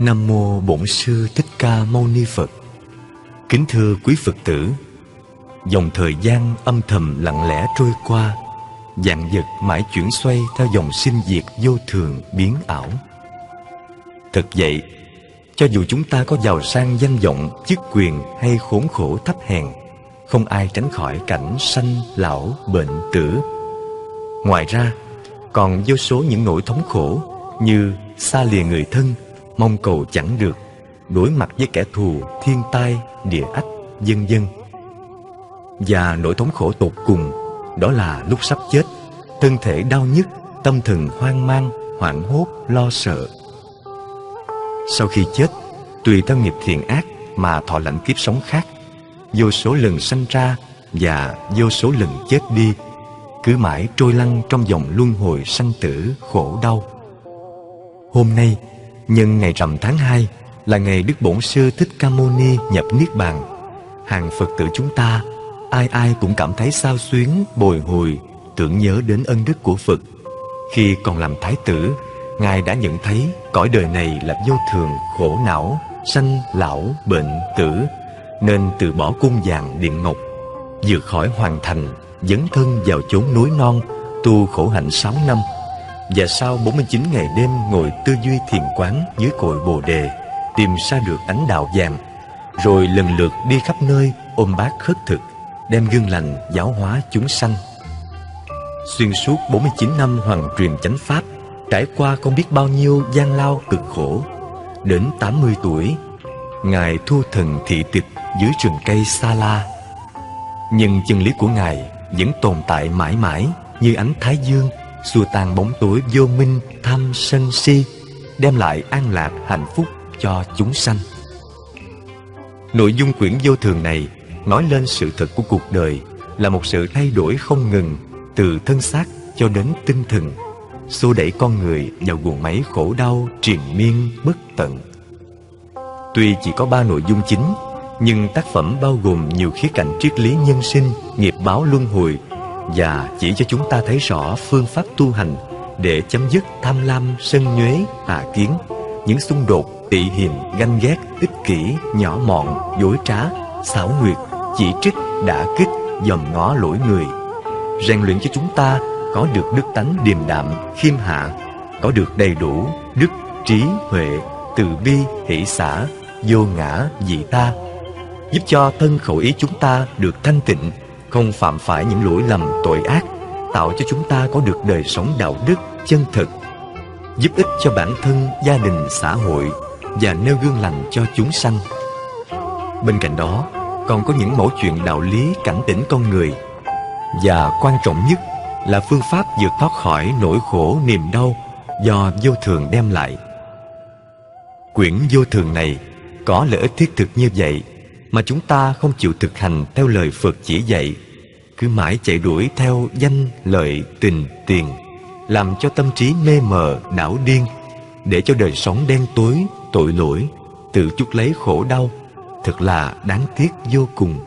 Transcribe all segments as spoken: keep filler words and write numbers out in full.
Nam mô Bổn Sư Thích Ca Mâu Ni Phật. Kính thưa quý Phật tử, dòng thời gian âm thầm lặng lẽ trôi qua, vạn vật mãi chuyển xoay theo dòng sinh diệt vô thường biến ảo. Thật vậy, cho dù chúng ta có giàu sang danh vọng, chức quyền hay khốn khổ thấp hèn, không ai tránh khỏi cảnh sanh, lão, bệnh, tử. Ngoài ra, còn vô số những nỗi thống khổ như xa lìa người thân, mong cầu chẳng được, đối mặt với kẻ thù, thiên tai, địa ách, vân vân. Và nỗi thống khổ tột cùng, đó là lúc sắp chết, thân thể đau nhức, tâm thần hoang mang, hoảng hốt, lo sợ. Sau khi chết, tùy theo nghiệp thiện ác mà thọ lãnh kiếp sống khác, vô số lần sanh ra và vô số lần chết đi, cứ mãi trôi lăn trong dòng luân hồi sanh tử khổ đau. Hôm nay, nhân ngày rằm tháng hai, là ngày Đức Bổn Sư Thích Ca Mâu Ni nhập Niết Bàn. Hàng Phật tử chúng ta, ai ai cũng cảm thấy xao xuyến, bồi hồi, tưởng nhớ đến ân đức của Phật. Khi còn làm Thái tử, Ngài đã nhận thấy cõi đời này là vô thường, khổ não, sanh, lão, bệnh, tử, nên từ bỏ cung vàng điện ngọc, vượt khỏi hoàng thành, dấn thân vào chốn núi non, tu khổ hạnh sáu năm. Và sau bốn mươi chín ngày đêm ngồi tư duy thiền quán dưới cội Bồ Đề, tìm ra được ánh đạo vàng, rồi lần lượt đi khắp nơi ôm bát khất thực, đem gương lành giáo hóa chúng sanh. Xuyên suốt bốn mươi chín năm hoàng truyền chánh pháp, trải qua không biết bao nhiêu gian lao cực khổ, đến tám mươi tuổi, Ngài thu thần thị tịch dưới rừng cây Sa La. Nhưng chân lý của Ngài vẫn tồn tại mãi mãi như ánh thái dương, xua tan bóng tối vô minh, tham sân si, đem lại an lạc hạnh phúc cho chúng sanh. Nội dung quyển vô thường này nói lên sự thật của cuộc đời là một sự thay đổi không ngừng, từ thân xác cho đến tinh thần, xô đẩy con người vào guồng máy khổ đau triền miên bất tận. Tuy chỉ có ba nội dung chính, nhưng tác phẩm bao gồm nhiều khía cạnh triết lý nhân sinh, nghiệp báo luân hồi, và chỉ cho chúng ta thấy rõ phương pháp tu hành để chấm dứt tham lam, sân nhuế, tà kiến, những xung đột, tị hiềm, ganh ghét, ích kỷ, nhỏ mọn, dối trá, xảo quyệt, chỉ trích, đả kích, dòm ngó lỗi người, rèn luyện cho chúng ta có được đức tánh điềm đạm, khiêm hạ, có được đầy đủ đức, trí, huệ, từ bi, hỷ xả, vô ngã, vị ta, giúp cho thân khẩu ý chúng ta được thanh tịnh, không phạm phải những lỗi lầm tội ác, tạo cho chúng ta có được đời sống đạo đức chân thực, giúp ích cho bản thân, gia đình, xã hội và nêu gương lành cho chúng sanh. Bên cạnh đó, còn có những mẫu chuyện đạo lý cảnh tỉnh con người, và quan trọng nhất là phương pháp vượt thoát khỏi nỗi khổ niềm đau do vô thường đem lại. Quyển vô thường này có lợi ích thiết thực như vậy mà chúng ta không chịu thực hành theo lời Phật chỉ dạy, cứ mãi chạy đuổi theo danh, lợi, tình, tiền, làm cho tâm trí mê mờ, đảo điên, để cho đời sống đen tối, tội lỗi, tự chuốc lấy khổ đau, thật là đáng tiếc vô cùng.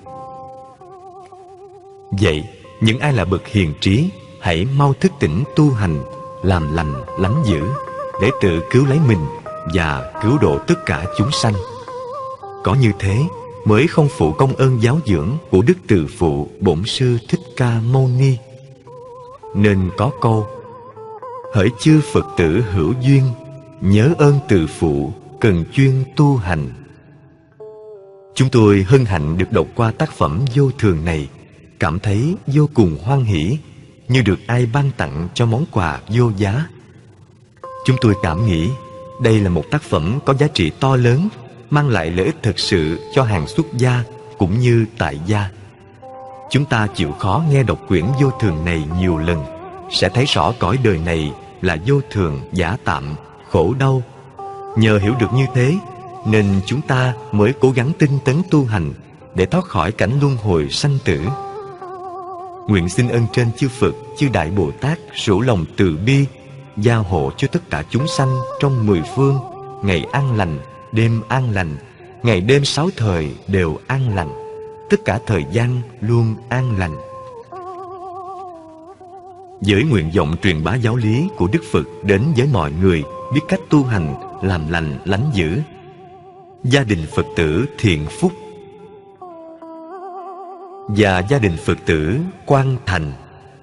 Vậy, những ai là bậc hiền trí, hãy mau thức tỉnh tu hành, làm lành, lánh dữ, để tự cứu lấy mình và cứu độ tất cả chúng sanh. Có như thế mới không phụ công ơn giáo dưỡng của Đức Từ Phụ Bổn Sư Thích Ca Mâu Ni. Nên có câu: hỡi chư Phật tử hữu duyên, nhớ ơn Từ Phụ, cần chuyên tu hành. Chúng tôi hân hạnh được đọc qua tác phẩm vô thường này, cảm thấy vô cùng hoan hỷ, như được ai ban tặng cho món quà vô giá. Chúng tôi cảm nghĩ đây là một tác phẩm có giá trị to lớn, mang lại lợi ích thực sự cho hàng xuất gia cũng như tại gia. Chúng ta chịu khó nghe đọc quyển vô thường này nhiều lần, sẽ thấy rõ cõi đời này là vô thường, giả tạm, khổ đau. Nhờ hiểu được như thế, nên chúng ta mới cố gắng tinh tấn tu hành để thoát khỏi cảnh luân hồi sanh tử. Nguyện xin ơn trên chư Phật, chư Đại Bồ Tát rủ lòng từ bi, gia hộ cho tất cả chúng sanh trong mười phương, ngày an lành, đêm an lành, ngày đêm sáu thời đều an lành, tất cả thời gian luôn an lành. Với nguyện vọng truyền bá giáo lý của Đức Phật đến với mọi người, biết cách tu hành làm lành lánh dữ. Gia đình Phật tử Thiện Phúc và gia đình Phật tử Quang Thành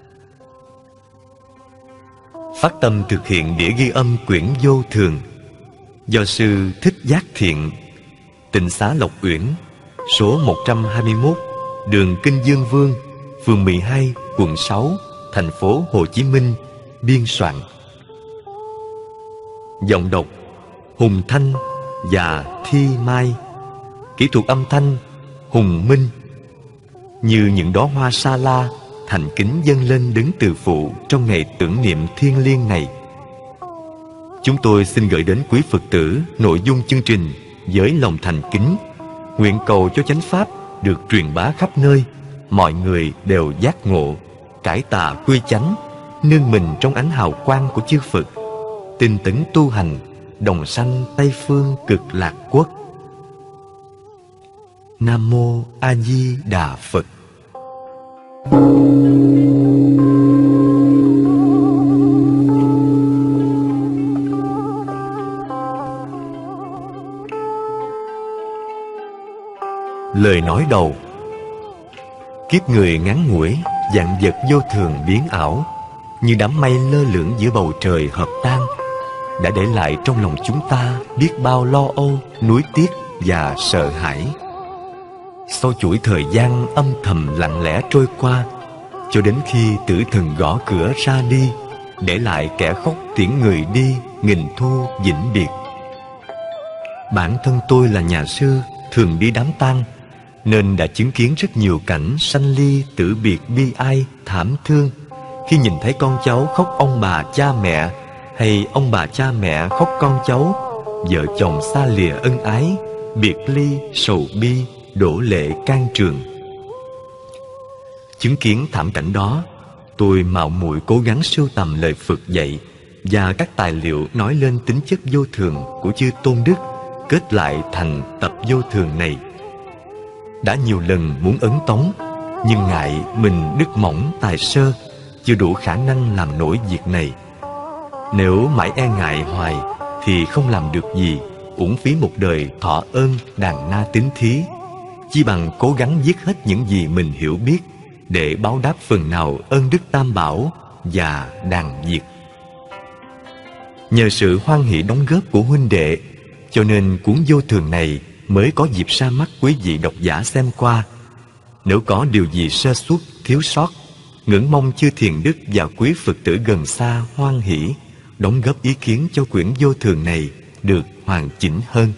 phát tâm thực hiện đĩa ghi âm quyển Vô Thường do sư Thích Giác Thiện, Tịnh xá Lộc Uyển, số một trăm hai mươi mốt, đường Kinh Dương Vương, phường mười hai, quận sáu, thành phố Hồ Chí Minh biên soạn. Giọng đọc Hùng Thanh và Thi Mai. Kỹ thuật âm thanh Hùng Minh. Như những đóa hoa sa la thành kính dâng lên đứng từ phụ trong ngày tưởng niệm thiêng liêng này. Chúng tôi xin gửi đến quý Phật tử nội dung chương trình với lòng thành kính, nguyện cầu cho chánh pháp được truyền bá khắp nơi, mọi người đều giác ngộ, cải tà quy chánh, nương mình trong ánh hào quang của chư Phật, tinh tấn tu hành, đồng sanh Tây phương cực lạc quốc. Nam mô A Di Đà Phật. Lời nói đầu. Kiếp người ngắn ngủi, vạn vật vô thường biến ảo, như đám mây lơ lửng giữa bầu trời hợp tan, đã để lại trong lòng chúng ta biết bao lo âu, nuối tiếc và sợ hãi. Sau chuỗi thời gian âm thầm lặng lẽ trôi qua, cho đến khi tử thần gõ cửa ra đi, để lại kẻ khóc tiễn người đi nghìn thu vĩnh biệt. Bản thân tôi là nhà sư, thường đi đám tang, nên đã chứng kiến rất nhiều cảnh sanh ly tử biệt bi ai, thảm thương, khi nhìn thấy con cháu khóc ông bà cha mẹ, hay ông bà cha mẹ khóc con cháu, vợ chồng xa lìa ân ái, biệt ly sầu bi, đổ lệ can trường. Chứng kiến thảm cảnh đó, tôi mạo muội cố gắng sưu tầm lời Phật dạy và các tài liệu nói lên tính chất vô thường của chư Tôn Đức, kết lại thành tập vô thường này. Đã nhiều lần muốn ấn tống, nhưng ngại mình đức mỏng tài sơ, chưa đủ khả năng làm nổi việc này. Nếu mãi e ngại hoài thì không làm được gì, uổng phí một đời thọ ơn đàn na tín thí. Chi bằng cố gắng viết hết những gì mình hiểu biết, để báo đáp phần nào ơn đức Tam Bảo và đàn Việt. Nhờ sự hoan hỷ đóng góp của huynh đệ, cho nên cuốn Vô Thường này mới có dịp ra mắt quý vị độc giả xem qua. Nếu có điều gì sơ suất, thiếu sót, ngưỡng mong chư thiền đức và quý Phật tử gần xa hoan hỷ đóng góp ý kiến cho quyển Vô Thường này được hoàn chỉnh hơn.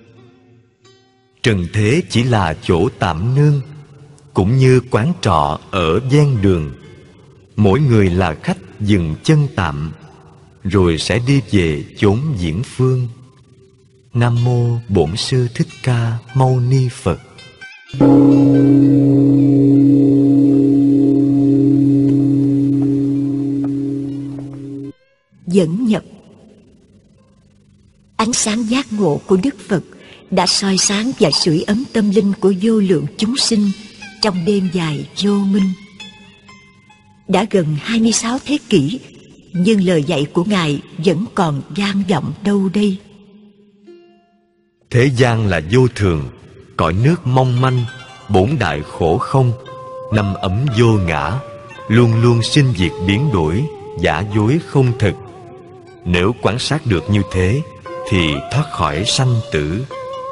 Trần thế chỉ là chỗ tạm nương, cũng như quán trọ ở ven đường. Mỗi người là khách dừng chân tạm, rồi sẽ đi về chốn viễn phương. Nam mô Bổn Sư Thích Ca Mâu Ni Phật. Dẫn nhập. Ánh sáng giác ngộ của Đức Phật đã soi sáng và sưởi ấm tâm linh của vô lượng chúng sinh trong đêm dài vô minh. Đã gần hai mươi sáu thế kỷ, nhưng lời dạy của Ngài vẫn còn vang vọng đâu đây. Thế gian là vô thường, cõi nước mong manh, bốn đại khổ không, năm ấm vô ngã, luôn luôn sinh diệt biến đổi, giả dối không thực. Nếu quan sát được như thế, thì thoát khỏi sanh tử.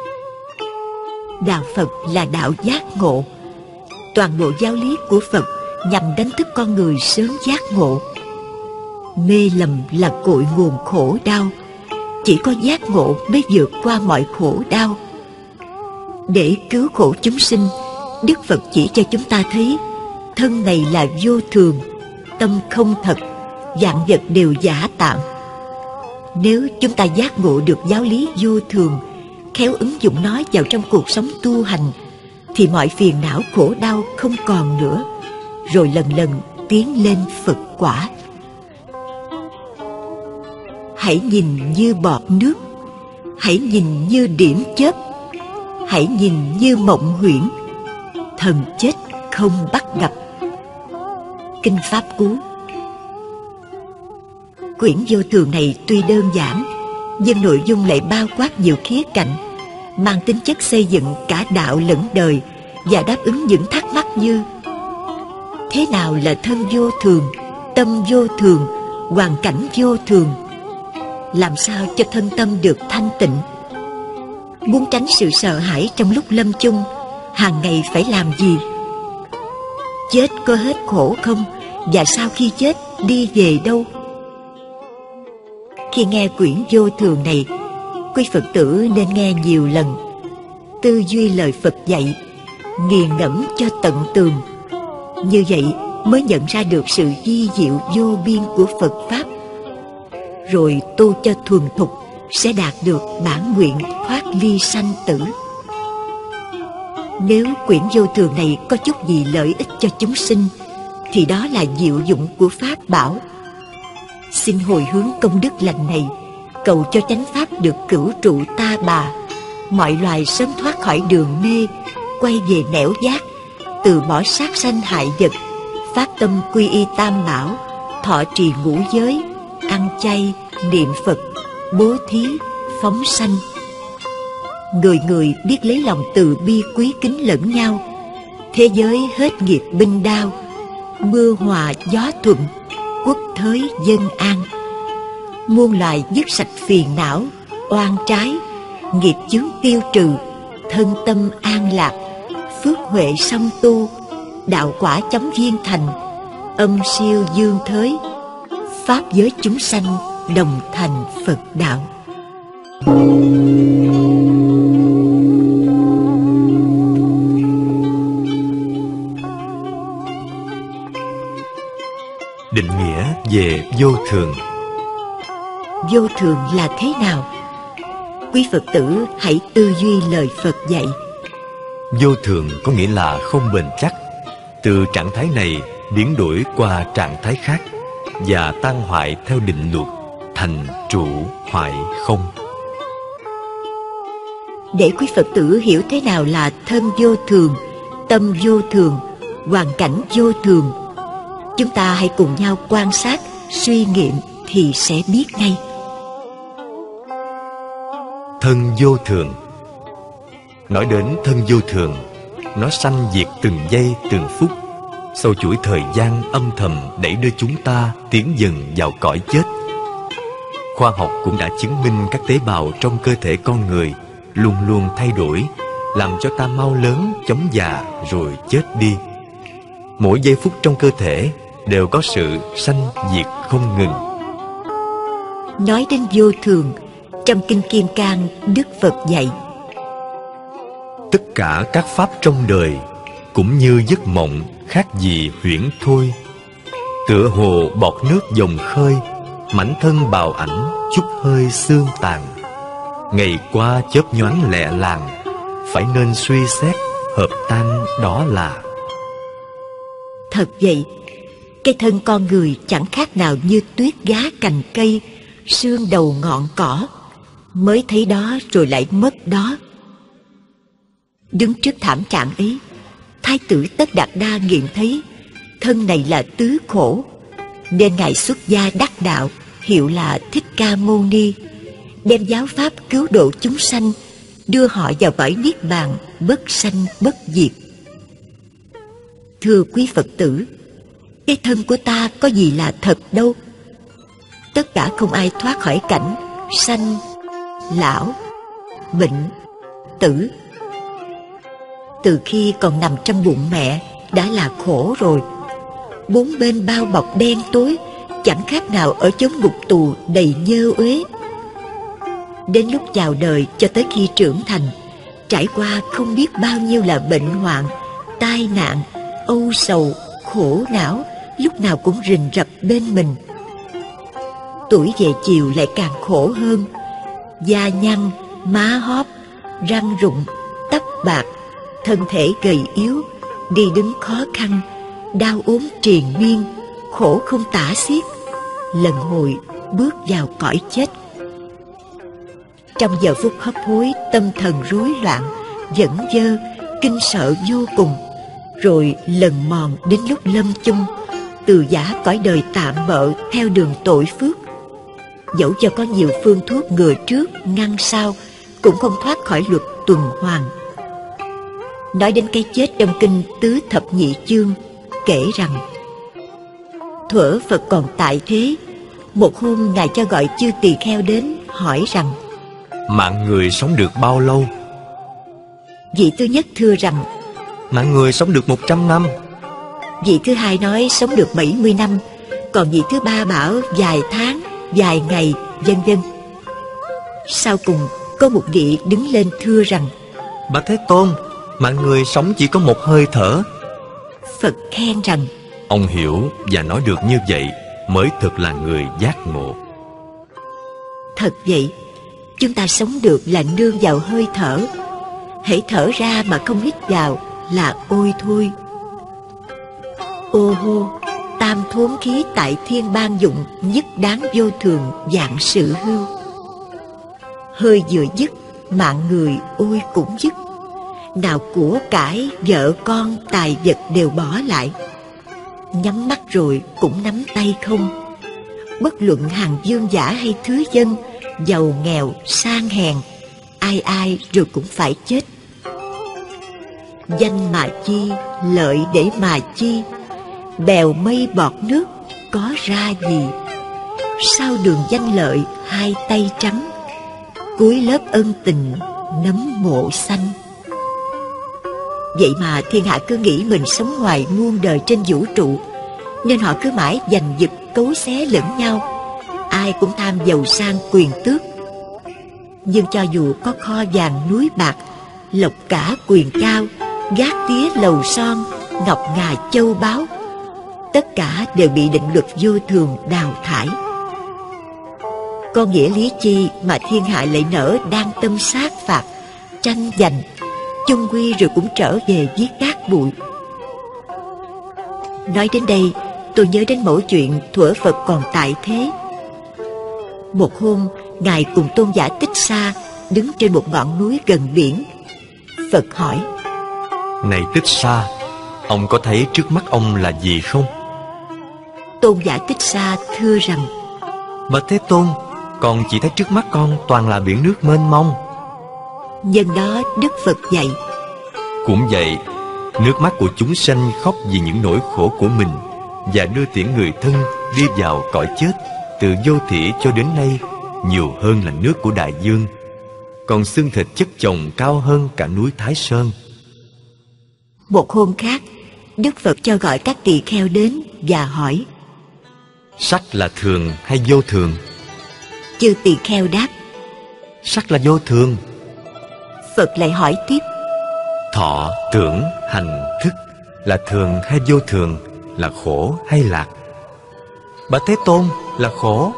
Đạo Phật là đạo giác ngộ. Toàn bộ giáo lý của Phật nhằm đánh thức con người sớm giác ngộ. Mê lầm là cội nguồn khổ đau. Chỉ có giác ngộ mới vượt qua mọi khổ đau. Để cứu khổ chúng sinh, Đức Phật chỉ cho chúng ta thấy thân này là vô thường, tâm không thật, vạn vật đều giả tạm. Nếu chúng ta giác ngộ được giáo lý vô thường, khéo ứng dụng nó vào trong cuộc sống tu hành, thì mọi phiền não khổ đau không còn nữa, rồi lần lần tiến lên Phật quả. Hãy nhìn như bọt nước, hãy nhìn như điểm chớp, hãy nhìn như mộng huyễn, thần chết không bắt gặp. Kinh Pháp Cú. Quyển Vô Thường này tuy đơn giản, nhưng nội dung lại bao quát nhiều khía cạnh, mang tính chất xây dựng cả đạo lẫn đời và đáp ứng những thắc mắc như: thế nào là thân vô thường, tâm vô thường, hoàn cảnh vô thường? Làm sao cho thân tâm được thanh tịnh? Muốn tránh sự sợ hãi trong lúc lâm chung, hàng ngày phải làm gì? Chết có hết khổ không? Và sau khi chết đi về đâu? Khi nghe quyển vô thường này, quý Phật tử nên nghe nhiều lần, tư duy lời Phật dạy, nghiền ngẫm cho tận tường. Như vậy mới nhận ra được sự vi diệu vô biên của Phật Pháp. Rồi tu cho thuần thục sẽ đạt được bản nguyện thoát ly sanh tử. Nếu quyển vô thường này có chút gì lợi ích cho chúng sinh, thì đó là diệu dụng của Pháp bảo. Xin hồi hướng công đức lành này, cầu cho chánh Pháp được cửu trụ ta bà, mọi loài sớm thoát khỏi đường mê, quay về nẻo giác, từ bỏ sát sanh hại vật, phát tâm quy y tam bảo, thọ trì ngũ giới, ăn chay, niệm Phật, bố thí, phóng sanh. Người người biết lấy lòng từ bi quý kính lẫn nhau, thế giới hết nghiệp binh đao, mưa hòa gió thuận, quốc thới dân an. Muôn loài dứt sạch phiền não, oan trái, nghiệp chướng tiêu trừ, thân tâm an lạc, phước huệ song tu, đạo quả chóng viên thành, âm siêu dương thới, pháp giới chúng sanh đồng thành Phật đạo. Định nghĩa về vô thường. Vô thường là thế nào? Quý Phật tử hãy tư duy lời Phật dạy. Vô thường có nghĩa là không bền chắc, từ trạng thái này biến đổi qua trạng thái khác và tan hoại theo định luật, thành trụ hoại không. Để quý Phật tử hiểu thế nào là thân vô thường, tâm vô thường, hoàn cảnh vô thường, chúng ta hãy cùng nhau quan sát, suy nghiệm thì sẽ biết ngay. Thân vô thường. Nói đến thân vô thường, nó sanh diệt từng giây từng phút, sau chuỗi thời gian âm thầm đẩy đưa chúng ta tiến dần vào cõi chết. Khoa học cũng đã chứng minh các tế bào trong cơ thể con người luôn luôn thay đổi, làm cho ta mau lớn, chóng già rồi chết đi. Mỗi giây phút trong cơ thể đều có sự sanh diệt không ngừng. Nói đến vô thường, trong Kinh Kim Cang, Đức Phật dạy: tất cả các pháp trong đời cũng như giấc mộng, khác gì huyễn thôi. Tựa hồ bọt nước dòng khơi, mảnh thân bào ảnh, chút hơi xương tàn. Ngày qua chớp nhoáng lẹ làng, phải nên suy xét, hợp tan đó là. Thật vậy, cái thân con người chẳng khác nào như tuyết giá cành cây, sương đầu ngọn cỏ, mới thấy đó rồi lại mất đó. Đứng trước thảm trạng ấy, Thái tử Tất Đạt Đa nghiệm thấy thân này là tứ khổ, nên ngài xuất gia đắc đạo, hiệu là Thích Ca Mâu Ni, đem giáo pháp cứu độ chúng sanh, đưa họ vào cõi niết bàn bất sanh bất diệt. Thưa quý Phật tử, cái thân của ta có gì là thật đâu. Tất cả không ai thoát khỏi cảnh sanh, lão, bệnh, tử. Từ khi còn nằm trong bụng mẹ đã là khổ rồi. Bốn bên bao bọc đen tối, chẳng khác nào ở chốn ngục tù đầy nhơ uế. Đến lúc chào đời cho tới khi trưởng thành, trải qua không biết bao nhiêu là bệnh hoạn, tai nạn, âu sầu, khổ não, lúc nào cũng rình rập bên mình. Tuổi về chiều lại càng khổ hơn. Da nhăn, má hóp, răng rụng, tóc bạc, thân thể gầy yếu, đi đứng khó khăn, đau ốm triền miên, khổ không tả xiết, lần hồi bước vào cõi chết. Trong giờ phút hấp hối, tâm thần rối loạn, dẫn dơ, kinh sợ vô cùng, rồi lần mòn đến lúc lâm chung, từ giã cõi đời tạm bợ theo đường tội phước. Dẫu cho có nhiều phương thuốc ngừa trước ngăn sau, cũng không thoát khỏi luật tuần hoàn. Nói đến cái chết trong kinh Tứ Thập Nhị Chương, kể rằng thuở Phật còn tại thế, một hôm Ngài cho gọi chư tỳ kheo đến, hỏi rằng: mạng người sống được bao lâu? Vị thứ nhất thưa rằng: mạng người sống được một trăm năm. Vị thứ hai nói sống được bảy mươi năm. Còn vị thứ ba bảo vài tháng, vài ngày, vân vân. Sau cùng có một vị đứng lên thưa rằng: Bạch Thế Tôn, mạng người sống chỉ có một hơi thở. Phật khen rằng: ông hiểu và nói được như vậy mới thực là người giác ngộ. Thật vậy, chúng ta sống được là nương vào hơi thở. Hễ thở ra mà không hít vào là ôi thôi. Ô hô, tam thốn khí tại thiên ban dụng, nhất đáng vô thường vạn sự hưu. Hơi vừa dứt, mạng người ôi cũng dứt. Nào của cải, vợ con, tài vật đều bỏ lại. Nhắm mắt rồi cũng nắm tay không. Bất luận hàng vương giả hay thứ dân, giàu nghèo, sang hèn, ai ai rồi cũng phải chết. Danh mà chi, lợi để mà chi, bèo mây bọt nước có ra gì. Sau đường danh lợi hai tay trắng, cuối lớp ân tình nấm mộ xanh. Vậy mà thiên hạ cứ nghĩ mình sống hoài muôn đời trên vũ trụ, nên họ cứ mãi giành giật cấu xé lẫn nhau. Ai cũng tham giàu sang quyền tước. Nhưng cho dù có kho vàng núi bạc, lộc cả quyền cao, gác tía lầu son, ngọc ngà châu báu, tất cả đều bị định luật vô thường đào thải. Có nghĩa lý chi mà thiên hạ lại nỡ đang tâm sát phạt, tranh giành, chung quy rồi cũng trở về với cát bụi. Nói đến đây, tôi nhớ đến mẩu chuyện thuở Phật còn tại thế. Một hôm, Ngài cùng tôn giả Tích Sa đứng trên một ngọn núi gần biển. Phật hỏi: Này Tích Sa, ông có thấy trước mắt ông là gì không? Tôn giả Tích Sa thưa rằng: Bạch Thế Tôn, con chỉ thấy trước mắt con toàn là biển nước mênh mông. Nhân đó Đức Phật dạy: Cũng vậy, nước mắt của chúng sanh khóc vì những nỗi khổ của mình và đưa tiễn người thân đi vào cõi chết từ vô thỉ cho đến nay nhiều hơn là nước của đại dương, còn xương thịt chất chồng cao hơn cả núi Thái Sơn. Một hôm khác, Đức Phật cho gọi các tỳ kheo đến và hỏi: Sắc là thường hay vô thường? Chư tỳ kheo đáp: Sắc là vô thường. Phật lại hỏi tiếp: Thọ, tưởng, hành, thức là thường hay vô thường, là khổ hay lạc? Bạch Thế Tôn, là khổ.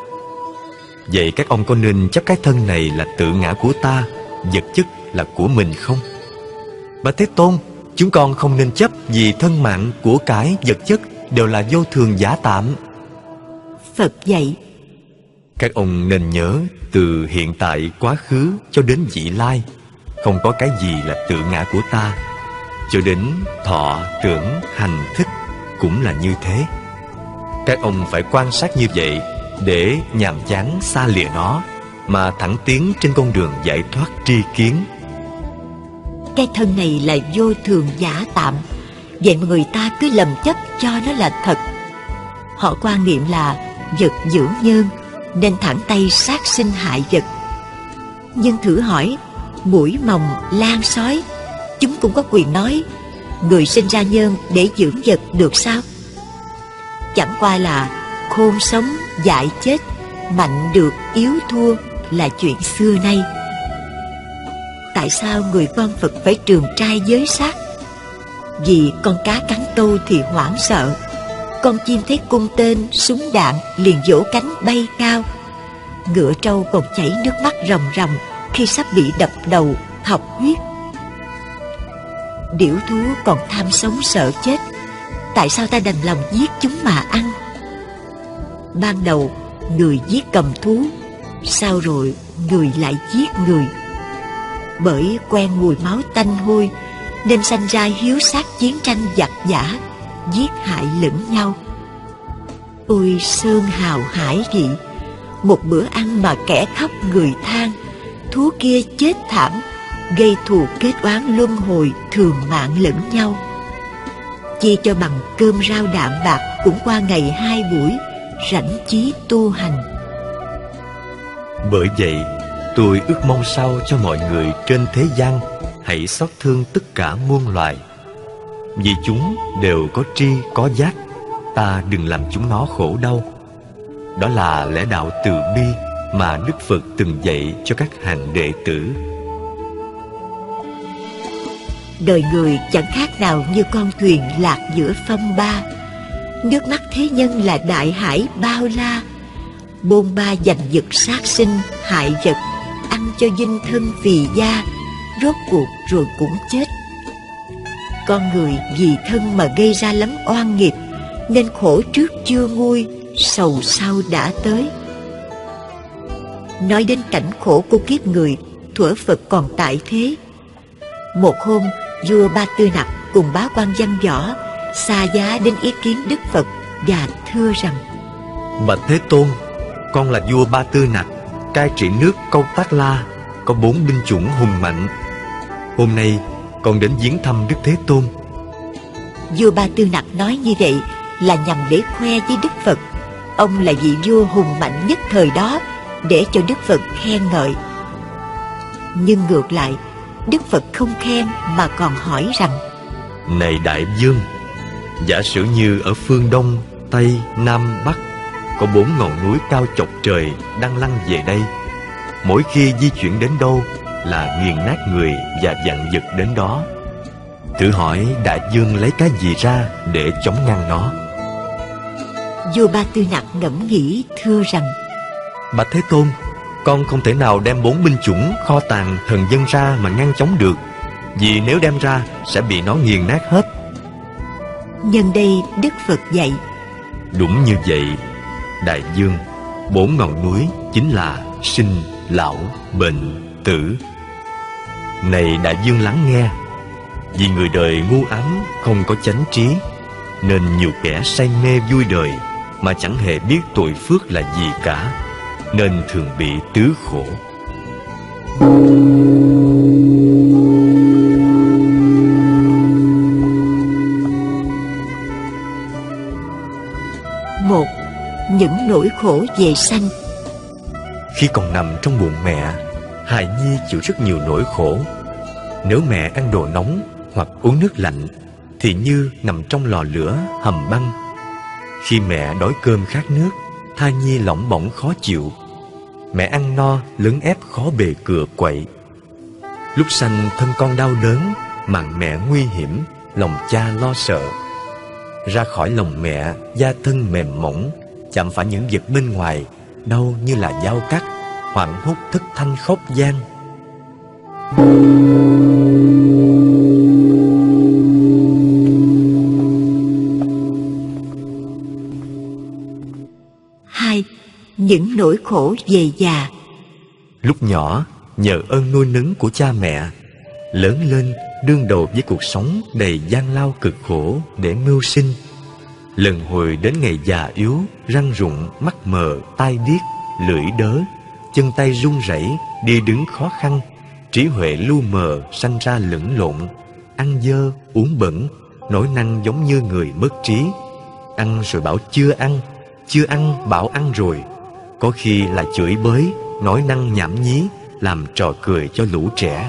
Vậy các ông có nên chấp cái thân này là tự ngã của ta, vật chất là của mình không? Bạch Thế Tôn, chúng con không nên chấp, vì thân mạng, của cải, vật chất đều là vô thường giả tạm. Phật dạy: Các ông nên nhớ, từ hiện tại, quá khứ cho đến vị lai, không có cái gì là tự ngã của ta. Cho đến thọ, tưởng, hành, thức cũng là như thế. Các ông phải quan sát như vậy để nhàm chán xa lìa nó, mà thẳng tiến trên con đường giải thoát tri kiến. Cái thân này là vô thường giả tạm, vậy mà người ta cứ lầm chấp cho nó là thật. Họ quan niệm là vật dưỡng nhân, nên thẳng tay sát sinh hại vật. Nhưng thử hỏi, muỗi mòng, lan sói, chúng cũng có quyền nói người sinh ra nhân để dưỡng vật được sao? Chẳng qua là khôn sống, dại chết, mạnh được, yếu thua là chuyện xưa nay. Tại sao người con Phật phải trường trai giới sát? Vì con cá cắn tô thì hoảng sợ, con chim thấy cung tên, súng đạn liền vỗ cánh bay cao. Ngựa trâu còn chảy nước mắt ròng ròng khi sắp bị đập đầu, thọc huyết. Điểu thú còn tham sống sợ chết, tại sao ta đành lòng giết chúng mà ăn? Ban đầu người giết cầm thú, sau rồi người lại giết người. Bởi quen mùi máu tanh hôi nên sanh ra hiếu sát chiến tranh giặc giã, giết hại lẫn nhau. Ôi sơn hào hải vị, một bữa ăn mà kẻ khóc người than, thú kia chết thảm, gây thù kết oán luân hồi, thường mạng lẫn nhau. Chia cho bằng cơm rau đạm bạc cũng qua ngày hai buổi, rảnh chí tu hành. Bởi vậy, tôi ước mong sao cho mọi người trên thế gian hãy xót thương tất cả muôn loài. Vì chúng đều có tri có giác, ta đừng làm chúng nó khổ đau. Đó là lẽ đạo từ bi mà Đức Phật từng dạy cho các hàng đệ tử. Đời người chẳng khác nào như con thuyền lạc giữa phong ba. Nước mắt thế nhân là đại hải bao la, bôn ba giành giật sát sinh, hại vật, ăn cho dinh thân phì da, rốt cuộc rồi cũng chết. Con người vì thân mà gây ra lắm oan nghiệt, nên khổ trước chưa nguôi, sầu sau đã tới. Nói đến cảnh khổ của kiếp người thuở Phật còn tại thế. Một hôm, vua Ba Tư Nặc cùng bá quan Văn Võ xa giá đến ý kiến Đức Phật và thưa rằng: Bạch Thế Tôn, con là vua Ba Tư Nặc, cai trị nước Câu Tác La, có bốn binh chủng hùng mạnh. Hôm nay con đến viếng thăm Đức Thế Tôn. Vua Ba Tư Nặc nói như vậy là nhằm để khoe với Đức Phật ông là vị vua hùng mạnh nhất thời đó, để cho Đức Phật khen ngợi. Nhưng ngược lại, Đức Phật không khen mà còn hỏi rằng: Này Đại Vương, giả sử như ở phương Đông, Tây, Nam, Bắc có bốn ngọn núi cao chọc trời đang lăn về đây, mỗi khi di chuyển đến đâu là nghiền nát người và vạn vật đến đó. Thử hỏi Đại Vương lấy cái gì ra để chống ngăn nó? Vua Ba Tư Nặc ngẫm nghĩ thưa rằng: Bạch Thế Tôn, con không thể nào đem bốn binh chủng kho tàng thần dân ra mà ngăn chống được, vì nếu đem ra sẽ bị nó nghiền nát hết. Nhân đây Đức Phật dạy: Đúng như vậy, Đại Vương, bốn ngọn núi chính là sinh, lão, bệnh, tử. Này Đại Vương lắng nghe, vì người đời ngu ám không có chánh trí, nên nhiều kẻ say mê vui đời mà chẳng hề biết tội phước là gì cả, nên thường bị tứ khổ. Một, những nỗi khổ về sanh. Khi còn nằm trong bụng mẹ, hài nhi chịu rất nhiều nỗi khổ. Nếu mẹ ăn đồ nóng hoặc uống nước lạnh thì như nằm trong lò lửa hầm băng. Khi mẹ đói cơm khát nước, thai nhi lỏng bỏng khó chịu. Mẹ ăn no lấn ép khó bề cựa quậy. Lúc sanh thân con đau đớn, mạng mẹ nguy hiểm, lòng cha lo sợ. Ra khỏi lòng mẹ, da thân mềm mỏng, chạm phải những vật bên ngoài, đau như là dao cắt, hoảng hốt thất thanh khóc gian. Hai, những nỗi khổ về già. Lúc nhỏ, nhờ ơn nuôi nấng của cha mẹ, lớn lên đương đầu với cuộc sống đầy gian lao cực khổ để mưu sinh. Lần hồi đến ngày già yếu, răng rụng, mắt mờ, tai điếc, lưỡi đớ, chân tay run rẩy, đi đứng khó khăn, trí huệ lu mờ, sanh ra lẫn lộn, ăn dơ, uống bẩn, nói năng giống như người mất trí. Ăn rồi bảo chưa ăn, chưa ăn bảo ăn rồi, có khi là chửi bới, nói năng nhảm nhí, làm trò cười cho lũ trẻ.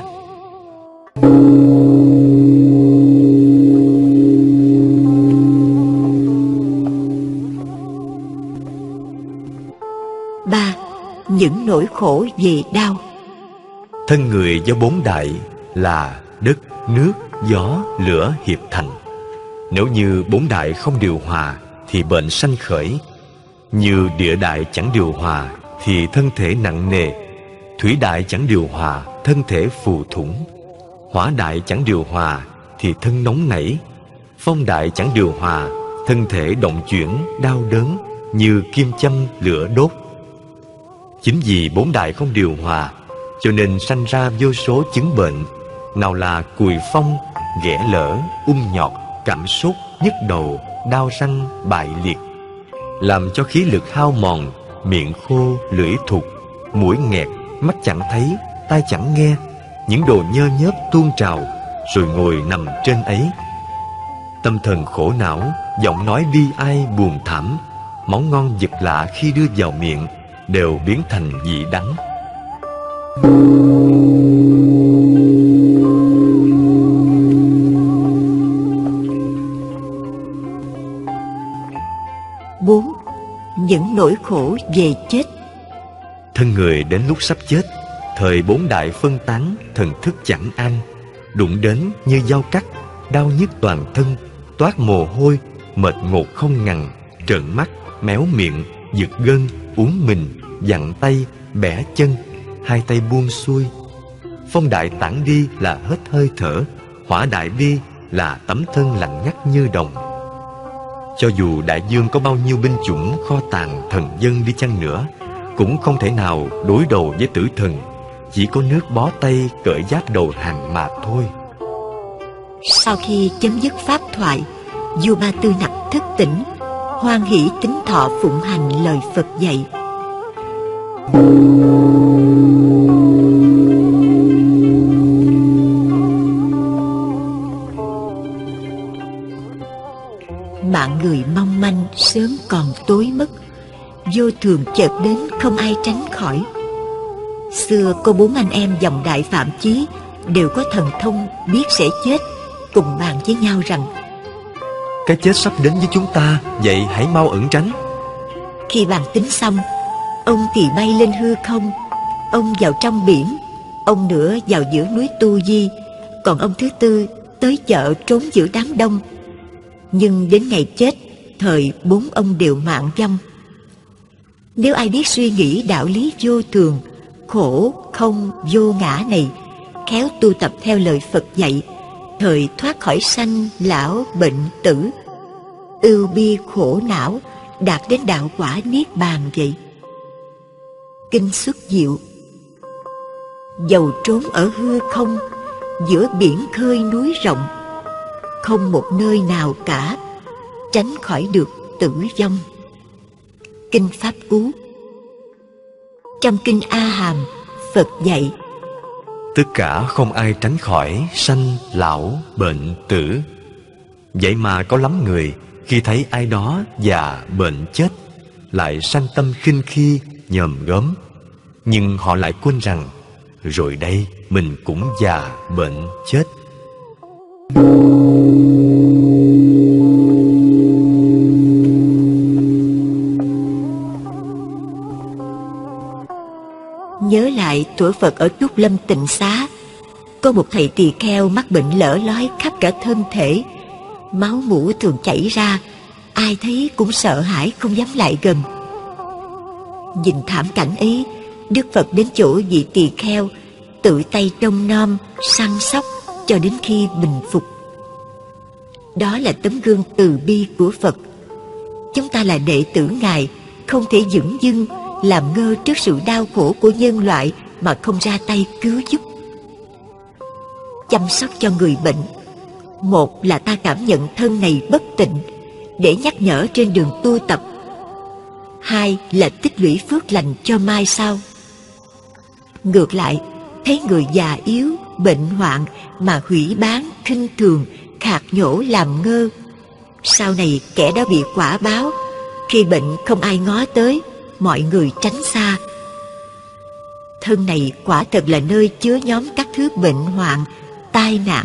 Ba, những nỗi khổ về đau. Thân người do bốn đại là đất, nước, gió, lửa hiệp thành. Nếu như bốn đại không điều hòa thì bệnh sanh khởi. Như địa đại chẳng điều hòa thì thân thể nặng nề, thủy đại chẳng điều hòa, thân thể phù thủng, hỏa đại chẳng điều hòa thì thân nóng nảy, phong đại chẳng điều hòa, thân thể động chuyển, đau đớn như kim châm lửa đốt. Chính vì bốn đại không điều hòa, cho nên sanh ra vô số chứng bệnh, nào là cùi phong, ghẻ lở, ung nhọt, cảm sốt, nhức đầu, đau răng, bại liệt, làm cho khí lực hao mòn, miệng khô, lưỡi thụt, mũi nghẹt, mắt chẳng thấy, tai chẳng nghe, những đồ nhơ nhớp tuôn trào, rồi ngồi nằm trên ấy. Tâm thần khổ não, giọng nói bi ai buồn thảm, món ngon vật lạ khi đưa vào miệng đều biến thành vị đắng. Bốn. Những nỗi khổ về chết. Thân người đến lúc sắp chết, thời bốn đại phân tán, thần thức chẳng an, đụng đến như dao cắt, đau nhức toàn thân, toát mồ hôi, mệt ngột không ngằn, trợn mắt, méo miệng, giật gân, uốn mình, vặn tay, bẻ chân, hai tay buông xuôi. Phong đại tản đi là hết hơi thở, hỏa đại đi là tấm thân lạnh ngắt như đồng. Cho dù đại dương có bao nhiêu binh chủng, kho tàng, thần dân đi chăng nữa, cũng không thể nào đối đầu với tử thần. Chỉ có nước bó tay cởi giáp đầu hàng mà thôi. Sau khi chấm dứt pháp thoại, vua Ba Tư Nặc thức tỉnh, hoan hỷ tín thọ phụng hành lời Phật dạy. Mạng người mong manh sớm còn tối mất, vô thường chợt đến không ai tránh khỏi. Xưa có bốn anh em dòng Đại Phạm Chí đều có thần thông biết sẽ chết, cùng bàn với nhau rằng: cái chết sắp đến với chúng ta, vậy hãy mau ẩn tránh. Khi bàn tính xong, ông thì bay lên hư không, ông vào trong biển, ông nữa vào giữa núi Tu Di, còn ông thứ tư tới chợ trốn giữa đám đông. Nhưng đến ngày chết, thời bốn ông đều mạng vong. Nếu ai biết suy nghĩ đạo lý vô thường, khổ không vô ngã này, khéo tu tập theo lời Phật dạy, thời thoát khỏi sanh lão bệnh tử, ưu bi khổ não, đạt đến đạo quả niết bàn vậy. Kinh Xuất Diệu: dầu trốn ở hư không, giữa biển khơi núi rộng, không một nơi nào cả tránh khỏi được tử vong. Kinh Pháp Cú. Trong kinh A Hàm, Phật dạy: tất cả không ai tránh khỏi sanh lão bệnh tử. Vậy mà có lắm người khi thấy ai đó già bệnh chết lại sanh tâm khinh khi, nhòm gớm. Nhưng họ lại quên rằng rồi đây mình cũng già bệnh chết. Nhớ lại thuở Phật ở Trúc Lâm Tịnh Xá, có một thầy tỳ kheo mắc bệnh lở lói khắp cả thân thể, máu mủ thường chảy ra, ai thấy cũng sợ hãi không dám lại gần. Nhìn thảm cảnh ấy, Đức Phật đến chỗ vị tỳ kheo, tự tay trông nom, săn sóc cho đến khi bình phục. Đó là tấm gương từ bi của Phật. Chúng ta là đệ tử Ngài, không thể dửng dưng làm ngơ trước sự đau khổ của nhân loại mà không ra tay cứu giúp. Chăm sóc cho người bệnh, một là ta cảm nhận thân này bất tịnh để nhắc nhở trên đường tu tập, hai là tích lũy phước lành cho mai sau. Ngược lại, thấy người già yếu, bệnh hoạn mà hủy báng, khinh thường, khạc nhổ làm ngơ, sau này kẻ đó bị quả báo, khi bệnh không ai ngó tới, mọi người tránh xa. Thân này quả thật là nơi chứa nhóm các thứ bệnh hoạn, tai nạn.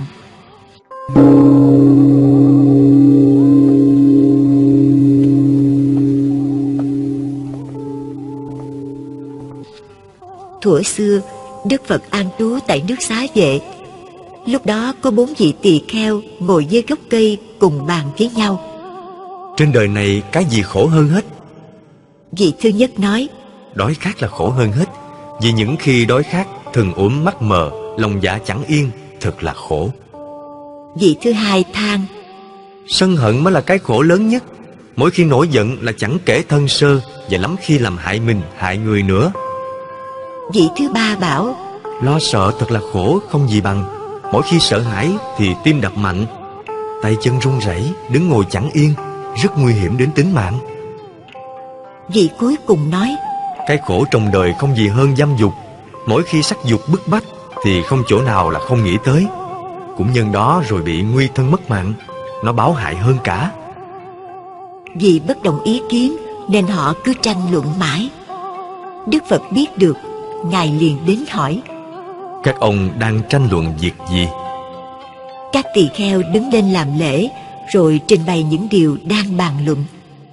Thuở xưa, Đức Phật an trú tại nước Xá Vệ. Lúc đó có bốn vị tỳ kheo ngồi dưới gốc cây cùng bàn với nhau. Trên đời này cái gì khổ hơn hết? Vị thứ nhất nói: đói khát là khổ hơn hết. Vì những khi đói khát, thường ốm mắt mờ, lòng dạ chẳng yên, thật là khổ. Vị thứ hai than: sân hận mới là cái khổ lớn nhất. Mỗi khi nổi giận là chẳng kể thân sơ, và lắm khi làm hại mình, hại người nữa. Vị thứ ba bảo: lo sợ thật là khổ không gì bằng. Mỗi khi sợ hãi thì tim đập mạnh, tay chân run rẩy, đứng ngồi chẳng yên, rất nguy hiểm đến tính mạng. Vị cuối cùng nói: Cái khổ trong đời không gì hơn dâm dục. Mỗi khi sắc dục bức bách thì không chỗ nào là không nghĩ tới. Cũng nhân đó rồi bị nguy thân mất mạng. Nó báo hại hơn cả. Vì bất đồng ý kiến nên họ cứ tranh luận mãi. Đức Phật biết được, Ngài liền đến hỏi: Các ông đang tranh luận việc gì? Các tỳ kheo đứng lên làm lễ, rồi trình bày những điều đang bàn luận.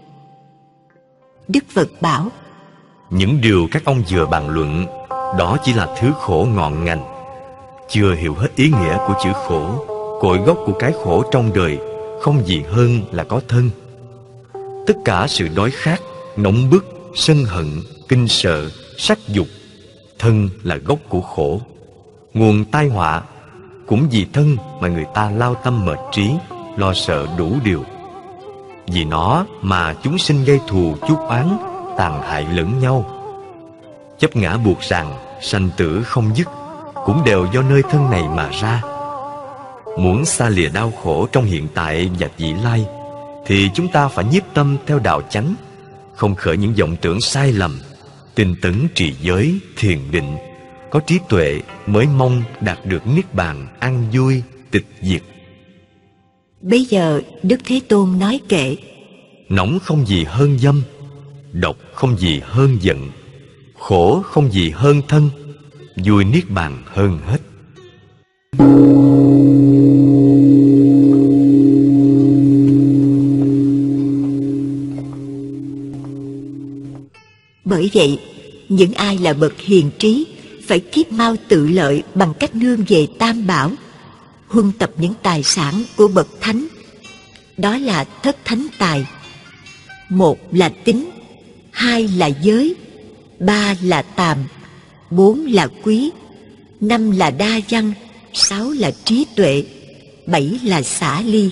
Đức Phật bảo: Những điều các ông vừa bàn luận, đó chỉ là thứ khổ ngọn ngành. Chưa hiểu hết ý nghĩa của chữ khổ. Cội gốc của cái khổ trong đời không gì hơn là có thân. Tất cả sự đói khát, nóng bức, sân hận, kinh sợ, sắc dục, thân là gốc của khổ. Nguồn tai họa cũng vì thân mà người ta lao tâm mệt trí, lo sợ đủ điều. Vì nó mà chúng sinh gây thù chuốc oán, tàn hại lẫn nhau. Chấp ngã buộc rằng sanh tử không dứt cũng đều do nơi thân này mà ra. Muốn xa lìa đau khổ trong hiện tại và vị lai thì chúng ta phải nhiếp tâm theo đạo chánh, không khởi những vọng tưởng sai lầm, tinh tấn trì giới, thiền định, có trí tuệ mới mong đạt được niết bàn an vui tịch diệt. Bây giờ Đức Thế Tôn nói kệ: Nóng không gì hơn dâm, độc không gì hơn giận, khổ không gì hơn thân, vui niết bàn hơn hết. Bởi vậy, những ai là bậc hiền trí phải kiếp mau tự lợi bằng cách nương về Tam Bảo, huân tập những tài sản của bậc thánh. Đó là thất thánh tài. Một là tín, hai là giới, ba là tàm, bốn là quý, năm là đa văn, sáu là trí tuệ, bảy là xả ly.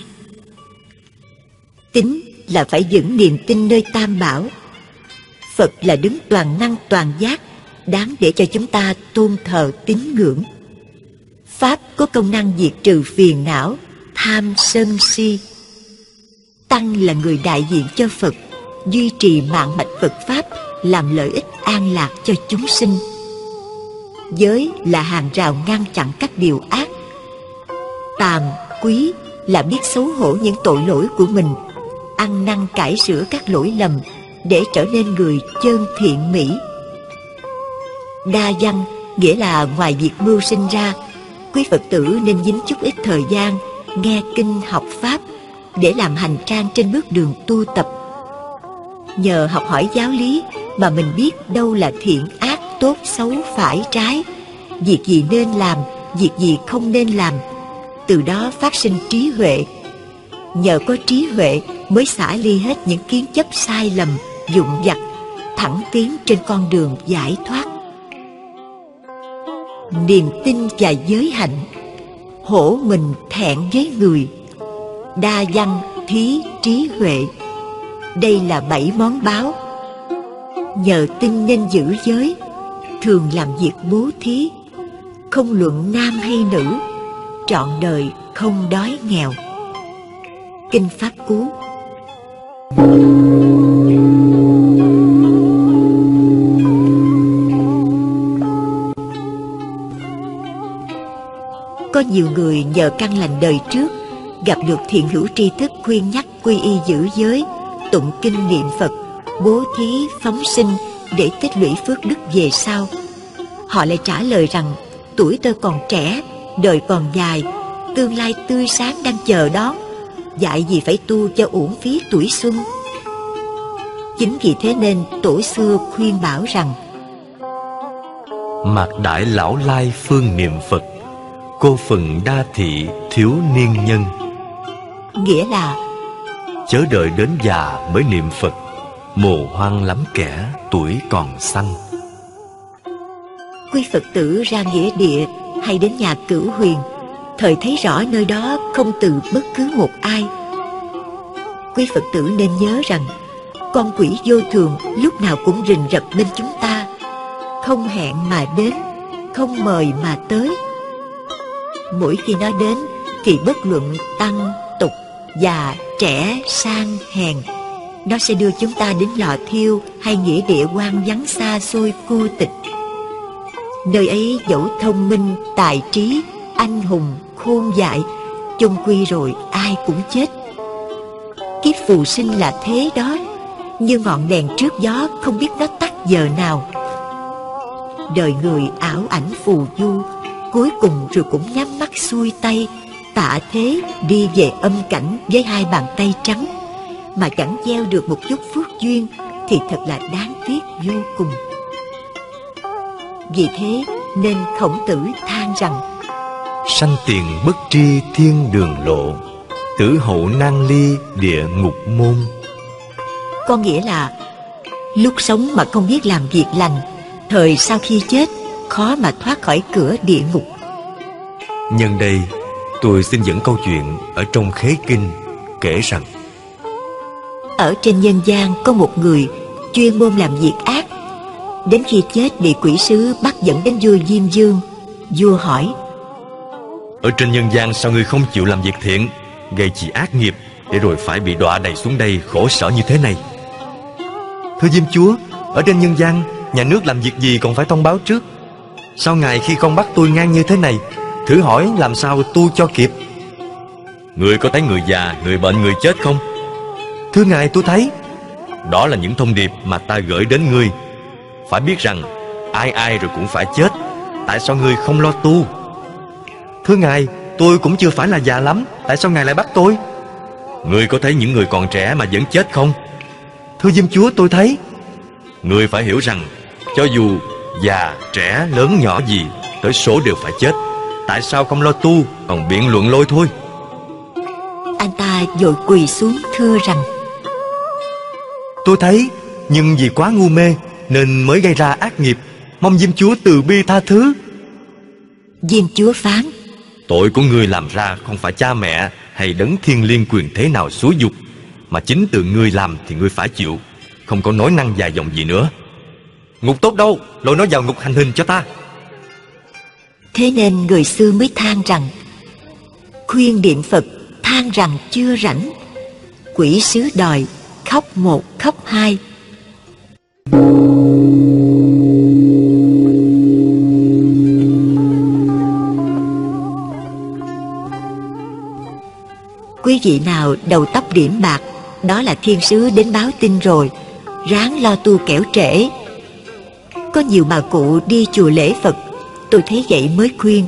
Tín là phải vững niềm tin nơi Tam Bảo. Phật là đứng toàn năng toàn giác, đáng để cho chúng ta tôn thờ tín ngưỡng. Pháp có công năng diệt trừ phiền não, tham sân si. Tăng là người đại diện cho Phật, duy trì mạng mạch Phật Pháp, làm lợi ích an lạc cho chúng sinh. Giới là hàng rào ngăn chặn các điều ác. Tàm, quý là biết xấu hổ những tội lỗi của mình, ăn năn cải sửa các lỗi lầm để trở nên người chân thiện mỹ. Đa văn nghĩa là ngoài việc mưu sinh ra, quý Phật tử nên dành chút ít thời gian nghe kinh học Pháp để làm hành trang trên bước đường tu tập. Nhờ học hỏi giáo lý mà mình biết đâu là thiện ác, tốt xấu, phải trái, việc gì nên làm, việc gì không nên làm. Từ đó phát sinh trí huệ. Nhờ có trí huệ mới xả ly hết những kiến chấp sai lầm, vụng vặt, thẳng tiến trên con đường giải thoát. Niềm tin và giới hạnh, hổ mình thẹn với người. Đa văn, thí, trí huệ, đây là bảy món báo. Nhờ tin nên giữ giới, thường làm việc bố thí, không luận nam hay nữ, trọn đời không đói nghèo. Kinh Pháp Cú. Có nhiều người nhờ căn lành đời trước, gặp được thiện hữu tri thức khuyên nhắc quy y giữ giới, tụng kinh niệm Phật, bố thí, phóng sinh để tích lũy phước đức về sau. Họ lại trả lời rằng tuổi tôi còn trẻ, đời còn dài, tương lai tươi sáng đang chờ đón, dạy gì phải tu cho uổng phí tuổi xuân. Chính vì thế nên tổ xưa khuyên bảo rằng: Mạc đại lão lai phương niệm Phật, cô phần đa thị thiếu niên nhân. Nghĩa là chớ đợi đến già mới niệm Phật, mồ hoang lắm kẻ tuổi còn xanh. quý Phật tử ra nghĩa địa hay đến nhà Cửu Huyền, thời thấy rõ nơi đó không từ bất cứ một ai. Quý Phật tử nên nhớ rằng con quỷ vô thường lúc nào cũng rình rập bên chúng ta, không hẹn mà đến, không mời mà tới. Mỗi khi nó đến thì bất luận tăng, tục, già, trẻ, sang, hèn Nó sẽ đưa chúng ta đến lò thiêu hay nghĩa địa hoang vắng xa xôi cô tịch. Nơi ấy dẫu thông minh, tài trí, anh hùng, khôn dại, chung quy rồi ai cũng chết. Kiếp phù sinh là thế đó, như ngọn đèn trước gió không biết nó tắt giờ nào. Đời người ảo ảnh phù du, cuối cùng rồi cũng nhắm mắt xuôi tay, tạ thế đi về âm cảnh với hai bàn tay trắng, mà chẳng gieo được một chút phước duyên thì thật là đáng tiếc vô cùng. Vì thế nên Khổng Tử than rằng: sanh tiền bất tri thiên đường lộ, tử hậu nan ly địa ngục môn. Có nghĩa là lúc sống mà không biết làm việc lành, thời sau khi chết khó mà thoát khỏi cửa địa ngục. Nhân đây tôi xin dẫn câu chuyện ở trong Khế Kinh kể rằng, ở trên nhân gian có một người chuyên môn làm việc ác. Đến khi chết bị quỷ sứ bắt dẫn đến vua Diêm Vương. Vua hỏi: ở trên nhân gian sao ngươi không chịu làm việc thiện, gây chỉ ác nghiệp, để rồi phải bị đọa đầy xuống đây khổ sở như thế này? Thưa Diêm Chúa, ở trên nhân gian nhà nước làm việc gì còn phải thông báo trước. Sao ngài khi không bắt tôi ngang như thế này, thử hỏi làm sao tu cho kịp? Ngươi có thấy người già, người bệnh, người chết không? Thưa ngài, tôi thấy. Đó là những thông điệp mà ta gửi đến ngươi. Phải biết rằng ai ai rồi cũng phải chết. Tại sao ngươi không lo tu? Thưa ngài, tôi cũng chưa phải là già lắm, tại sao ngài lại bắt tôi? Ngươi có thấy những người còn trẻ mà vẫn chết không? Thưa Diêm Chúa, tôi thấy. Ngươi phải hiểu rằng cho dù già, trẻ, lớn, nhỏ gì, tới số đều phải chết. Tại sao không lo tu, còn biện luận lôi thôi? Anh ta vội quỳ xuống thưa rằng: tôi thấy, nhưng vì quá ngu mê nên mới gây ra ác nghiệp, mong Diêm Chúa từ bi tha thứ. Diêm Chúa phán: tội của ngươi làm ra không phải cha mẹ hay đấng thiên liêng quyền thế nào xúi giục, mà chính tự ngươi làm thì ngươi phải chịu, không có nói năng dài dòng gì nữa. Ngục tốt đâu, lôi nó vào ngục hành hình cho ta. Thế nên người xưa mới than rằng: khuyên niệm Phật than rằng chưa rảnh, quỷ sứ đòi khóc một khóc hai. Quý vị nào đầu tóc điểm bạc, đó là thiên sứ đến báo tin rồi, ráng lo tu kẻo trễ. Có nhiều bà cụ đi chùa lễ Phật, tôi thấy vậy mới khuyên: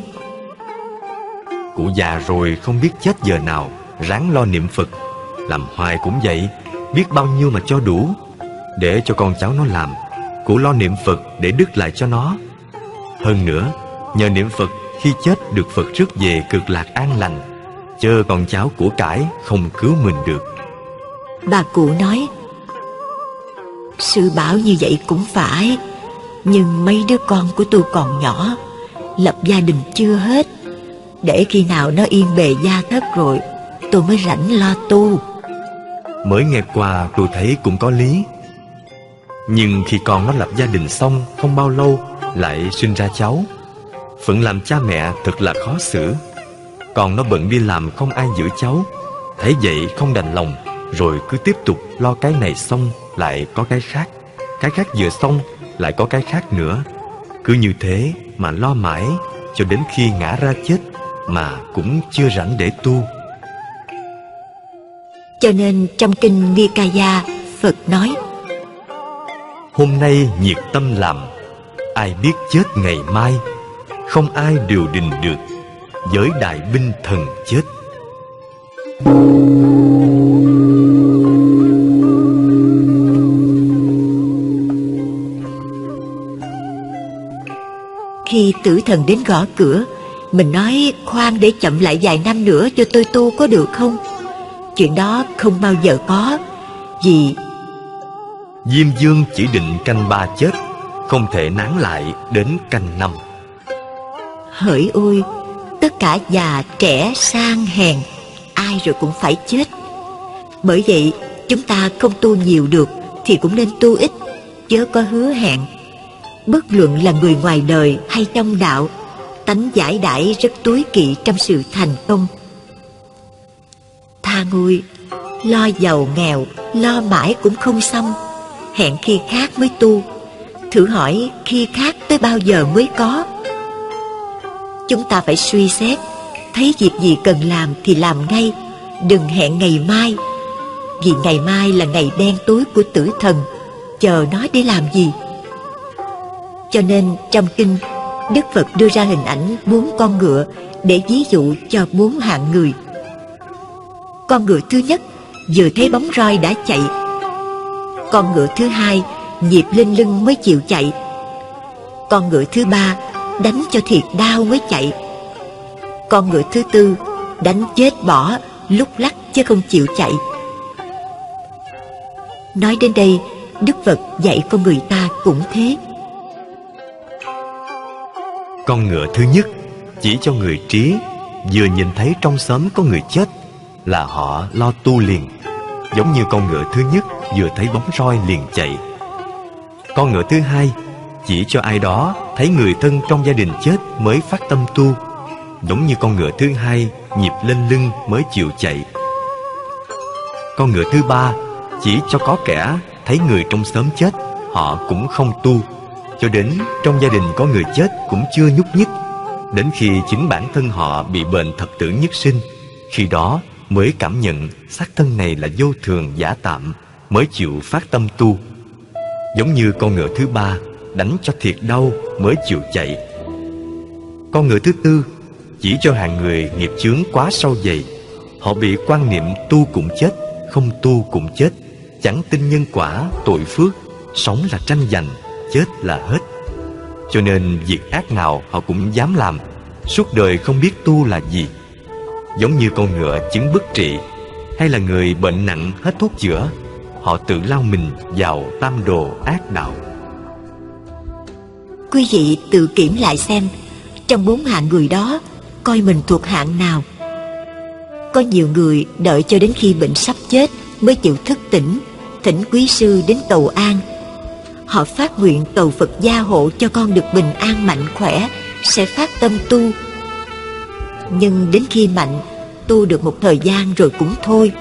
cụ già rồi không biết chết giờ nào, ráng lo niệm Phật. Làm hoài cũng vậy, biết bao nhiêu mà cho đủ. Để cho con cháu nó làm, cụ lo niệm Phật để đứt lại cho nó. Hơn nữa, nhờ niệm Phật khi chết được Phật rước về cực lạc an lành, chớ con cháu của cải không cứu mình được. Bà cụ nói: sư bảo như vậy cũng phải, nhưng mấy đứa con của tôi còn nhỏ, lập gia đình chưa hết. Để khi nào nó yên bề gia thất rồi, tôi mới rảnh lo tu. Mới nghe qua tôi thấy cũng có lý. Nhưng khi con nó lập gia đình xong không bao lâu lại sinh ra cháu, phận làm cha mẹ thật là khó xử. Còn nó bận đi làm không ai giữ cháu, thấy vậy không đành lòng, rồi cứ tiếp tục lo cái này xong lại có cái khác, cái khác vừa xong lại có cái khác nữa. Cứ như thế mà lo mãi cho đến khi ngã ra chết mà cũng chưa rảnh để tu. Cho nên trong kinh Nikaya, Phật nói: hôm nay nhiệt tâm làm, ai biết chết ngày mai, không ai điều đình được, với đại binh thần chết. Khi tử thần đến gõ cửa, mình nói khoan để chậm lại vài năm nữa cho tôi tu có được không? Chuyện đó không bao giờ có, vì Diêm Vương chỉ định canh ba chết, không thể nán lại đến canh năm. hỡi ôi, tất cả già trẻ sang hèn, ai rồi cũng phải chết. Bởi vậy chúng ta không tu nhiều được thì cũng nên tu ít, chớ có hứa hẹn. Bất luận là người ngoài đời hay trong đạo, tánh giải đãi rất tối kỵ trong sự thành công. Tha ngôi, Lo giàu nghèo, lo mãi cũng không xong, hẹn khi khác mới tu. Thử hỏi khi khác tới bao giờ mới có? Chúng ta phải suy xét, thấy việc gì cần làm thì làm ngay, đừng hẹn ngày mai. Vì ngày mai là ngày đen tối của tử thần, chờ nó để làm gì? Cho nên trong kinh, Đức Phật đưa ra hình ảnh bốn con ngựa để ví dụ cho bốn hạng người. Con ngựa thứ nhất vừa thấy bóng roi đã chạy. Con ngựa thứ hai nhịp lên lưng mới chịu chạy. Con ngựa thứ ba đánh cho thiệt đau mới chạy. Con ngựa thứ tư đánh chết bỏ, lúc lắc chứ không chịu chạy. Nói đến đây, Đức Phật dạy con người ta cũng thế. Con ngựa thứ nhất chỉ cho người trí, vừa nhìn thấy trong xóm có người chết là họ lo tu liền, giống như con ngựa thứ nhất vừa thấy bóng roi liền chạy. Con ngựa thứ hai chỉ cho ai đó thấy người thân trong gia đình chết mới phát tâm tu, giống như con ngựa thứ hai nhịp lên lưng mới chịu chạy. Con ngựa thứ ba chỉ cho có kẻ thấy người trong xóm chết, họ cũng không tu, cho đến trong gia đình có người chết cũng chưa nhúc nhích, đến khi chính bản thân họ bị bệnh thập tử nhất sinh, khi đó mới cảm nhận xác thân này là vô thường giả tạm, mới chịu phát tâm tu. Giống như con ngựa thứ ba đánh cho thiệt đau mới chịu chạy. Con ngựa thứ tư chỉ cho hàng người nghiệp chướng quá sâu dày, họ bị quan niệm tu cũng chết, không tu cũng chết, chẳng tin nhân quả tội phước, sống là tranh giành, chết là hết. Cho nên việc ác nào họ cũng dám làm, suốt đời không biết tu là gì. Giống như con ngựa chứng bất trị, hay là người bệnh nặng hết thuốc chữa, họ tự lao mình vào tam đồ ác đạo. Quý vị tự kiểm lại xem, trong bốn hạng người đó, coi mình thuộc hạng nào. Có nhiều người đợi cho đến khi bệnh sắp chết mới chịu thức tỉnh, thỉnh quý sư đến cầu an. Họ phát nguyện cầu Phật gia hộ cho con được bình an mạnh khỏe, sẽ phát tâm tu. Nhưng đến khi mạnh, tu được một thời gian rồi cũng thôi.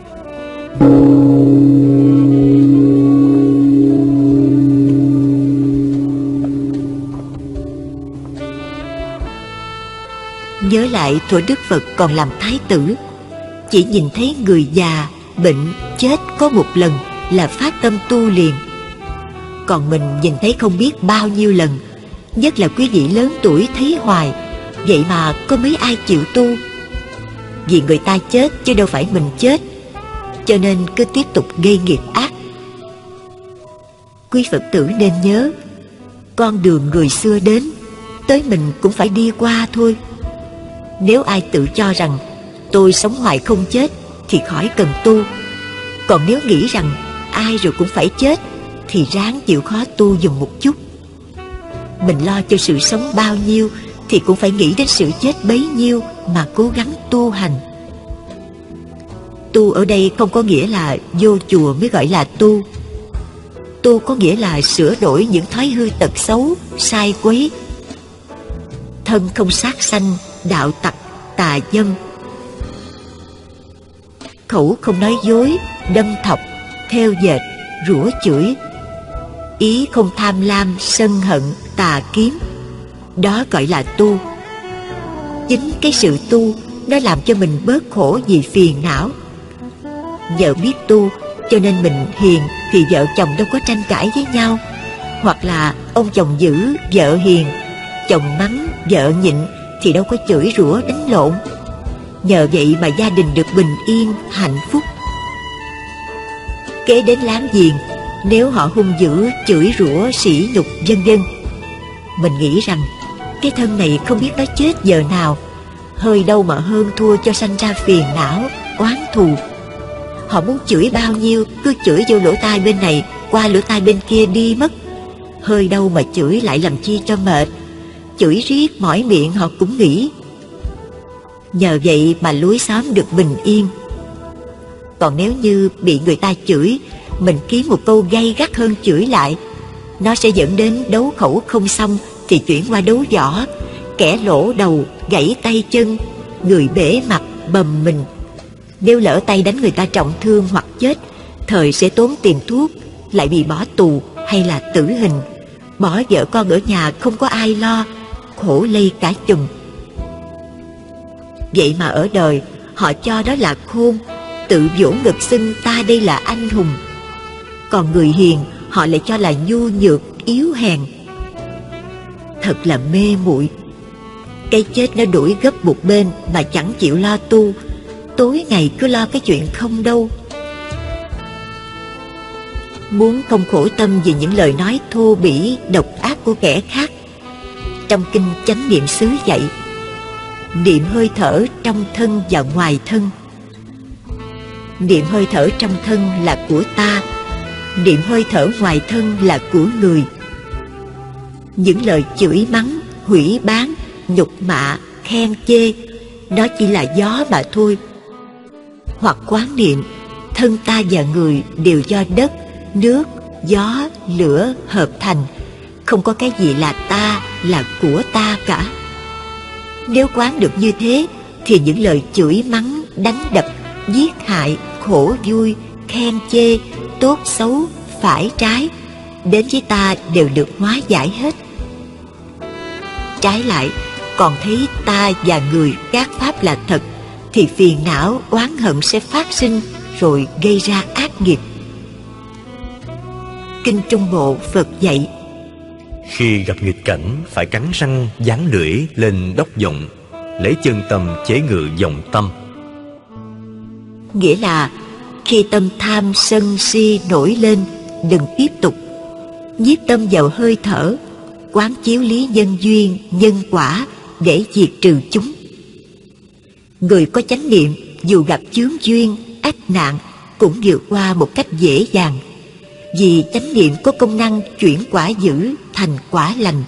Nhớ lại thuở Đức Phật còn làm thái tử, chỉ nhìn thấy người già, bệnh, chết có một lần là phát tâm tu liền. Còn mình nhìn thấy không biết bao nhiêu lần, nhất là quý vị lớn tuổi thấy hoài, vậy mà có mấy ai chịu tu. Vì người ta chết chứ đâu phải mình chết, cho nên cứ tiếp tục gây nghiệp ác. Quý Phật tử nên nhớ, con đường người xưa đến, tới mình cũng phải đi qua thôi. Nếu ai tự cho rằng tôi sống hoài không chết thì khỏi cần tu. Còn nếu nghĩ rằng ai rồi cũng phải chết thì ráng chịu khó tu dùm một chút. Mình lo cho sự sống bao nhiêu thì cũng phải nghĩ đến sự chết bấy nhiêu mà cố gắng tu hành. Tu ở đây không có nghĩa là vô chùa mới gọi là tu. Tu có nghĩa là sửa đổi những thói hư tật xấu, sai quấy. Thân không sát sanh, đạo tặc, tà dâm. Khẩu không nói dối, đâm thọc, theo dệt, rủa chửi. Ý không tham lam, sân hận, tà kiếm. Đó gọi là tu. Chính cái sự tu nó làm cho mình bớt khổ vì phiền não. Nhờ biết tu cho nên mình hiền thì vợ chồng đâu có tranh cãi với nhau. Hoặc là ông chồng dữ, vợ hiền, chồng mắng, vợ nhịn thì đâu có chửi rủa đánh lộn. Nhờ vậy mà gia đình được bình yên, hạnh phúc. Kế đến láng giềng, nếu họ hung dữ, chửi rủa, sỉ nhục vân vân, mình nghĩ rằng cái thân này không biết nó chết giờ nào, hơi đâu mà hơn thua cho sanh ra phiền não, oán thù. Họ muốn chửi bao nhiêu cứ chửi vô lỗ tai bên này, qua lỗ tai bên kia đi mất. Hơi đâu mà chửi lại làm chi cho mệt. Chửi riết mỏi miệng họ cũng nghỉ. Nhờ vậy mà lối xóm được bình yên. Còn nếu như bị người ta chửi, mình kiếm một câu gay gắt hơn chửi lại, nó sẽ dẫn đến đấu khẩu không xong thì chuyển qua đấu võ, kẻ lỗ đầu, gãy tay chân, người bể mặt, bầm mình. Nếu lỡ tay đánh người ta trọng thương hoặc chết, thời sẽ tốn tiền thuốc, lại bị bỏ tù hay là tử hình. Bỏ vợ con ở nhà không có ai lo, khổ lây cả chùm. Vậy mà ở đời họ cho đó là khôn, tự vỗ ngực xưng ta đây là anh hùng. Còn người hiền họ lại cho là nhu nhược, yếu hèn. Thật là mê muội. Cái chết nó đuổi gấp một bên mà chẳng chịu lo tu, tối ngày cứ lo cái chuyện không đâu. Muốn không khổ tâm vì những lời nói thô bỉ, độc ác của kẻ khác, trong kinh Chánh Niệm xứ dạy, niệm hơi thở trong thân và ngoài thân. Niệm hơi thở trong thân là của ta, niệm hơi thở ngoài thân là của người. Những lời chửi mắng, hủy báng, nhục mạ, khen chê, đó chỉ là gió mà thôi. Hoặc quán niệm thân ta và người đều do đất, nước, gió, lửa hợp thành, không có cái gì là ta, là của ta cả. Nếu quán được như thế thì những lời chửi mắng, đánh đập, giết hại, khổ vui, khen chê, tốt xấu, phải trái đến với ta đều được hóa giải hết. Trái lại, còn thấy ta và người các pháp là thật, thì phiền não, oán hận sẽ phát sinh rồi gây ra ác nghiệp. Kinh Trung Bộ Phật dạy: khi gặp nghịch cảnh phải cắn răng dán lưỡi lên đốc vọng, lấy chân tâm chế ngự vọng tâm. Nghĩa là khi tâm tham sân si nổi lên, đừng tiếp tục. Nhiếp tâm vào hơi thở, quán chiếu lý nhân duyên, nhân quả để diệt trừ chúng. Người có chánh niệm dù gặp chướng duyên, ách nạn cũng vượt qua một cách dễ dàng, vì chánh niệm có công năng chuyển quả dữ thành quả lành.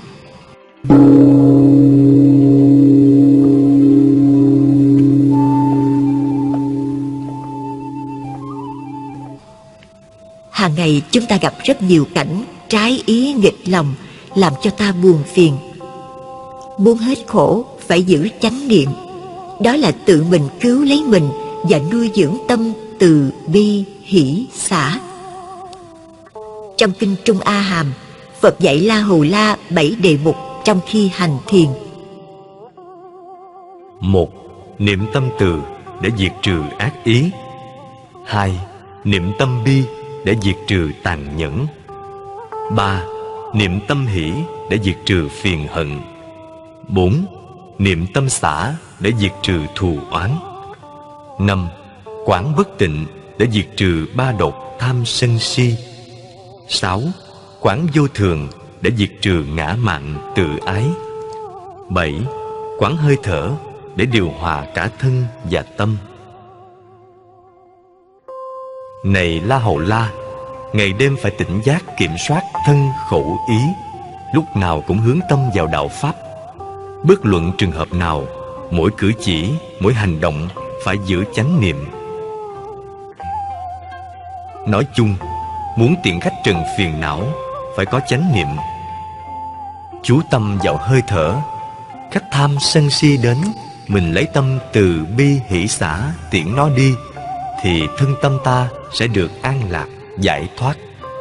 Hàng ngày chúng ta gặp rất nhiều cảnh trái ý nghịch lòng, làm cho ta buồn phiền. Muốn hết khổ phải giữ chánh niệm, đó là tự mình cứu lấy mình và nuôi dưỡng tâm từ bi hỷ xả. Trong kinh Trung A Hàm, Phật dạy La Hầu La bảy đề mục trong khi hành thiền. Một, niệm tâm từ để diệt trừ ác ý. Hai, niệm tâm bi để diệt trừ tàn nhẫn. Ba, niệm tâm hỷ để diệt trừ phiền hận. Bốn, niệm tâm xả để diệt trừ thù oán. Năm, quán bất tịnh để diệt trừ ba độc tham sân si. Sáu, quán vô thường để diệt trừ ngã mạn tự ái. Bảy, quán hơi thở để điều hòa cả thân và tâm. Này La Hầu La, ngày đêm phải tỉnh giác kiểm soát thân khẩu ý, lúc nào cũng hướng tâm vào đạo pháp. Bất luận trường hợp nào, mỗi cử chỉ, mỗi hành động phải giữ chánh niệm. Nói chung, muốn tiện khách trần phiền não phải có chánh niệm. Chú tâm vào hơi thở, khách tham sân si đến, mình lấy tâm từ bi hỷ xả tiễn nó đi, thì thân tâm ta sẽ được an lạc, giải thoát.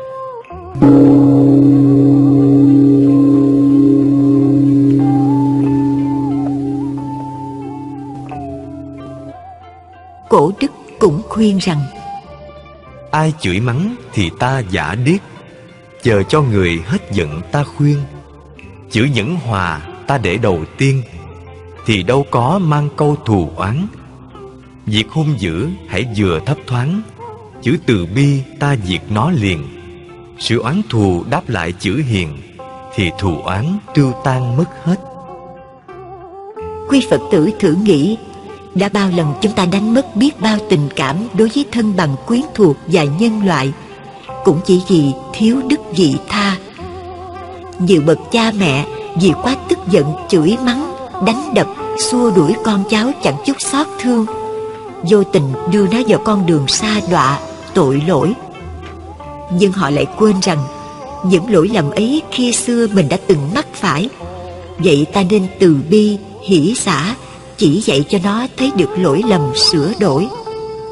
Cổ đức cũng khuyên rằng: ai chửi mắng thì ta giả điếc, chờ cho người hết giận ta khuyên. Chữ nhẫn hòa ta để đầu tiên, thì đâu có mang câu thù oán. Việc hung dữ hãy vừa thấp thoáng, chữ từ bi ta diệt nó liền. Sự oán thù đáp lại chữ hiền, thì thù oán tiêu tan mất hết. Quý Phật tử thử nghĩ, đã bao lần chúng ta đánh mất biết bao tình cảm đối với thân bằng quyến thuộc và nhân loại, cũng chỉ vì thiếu đức vị tha. Nhiều bậc cha mẹ vì quá tức giận chửi mắng, đánh đập, xua đuổi con cháu chẳng chút xót thương, vô tình đưa nó vào con đường sa đọa, tội lỗi. Nhưng họ lại quên rằng những lỗi lầm ấy khi xưa mình đã từng mắc phải. Vậy ta nên từ bi, hỷ xả, chỉ dạy cho nó thấy được lỗi lầm sửa đổi.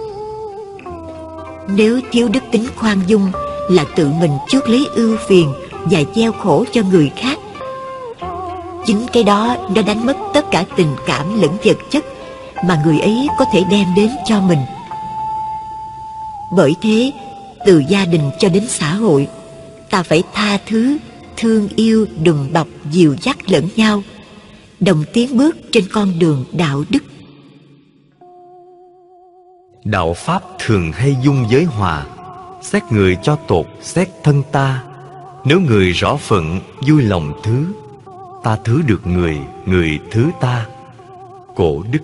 Nếu thiếu đức tính khoan dung là tự mình chuốc lấy ưu phiền và gieo khổ cho người khác. Chính cái đó đã đánh mất tất cả tình cảm lẫn vật chất mà người ấy có thể đem đến cho mình. Bởi thế, từ gia đình cho đến xã hội, ta phải tha thứ, thương yêu, đùm bọc, dìu dắt lẫn nhau, đồng tiến bước trên con đường đạo đức. Đạo Pháp thường hay dung giới hòa, xét người cho tột, xét thân ta. Nếu người rõ phận, vui lòng thứ, ta thứ được người, người thứ ta. Cổ Đức.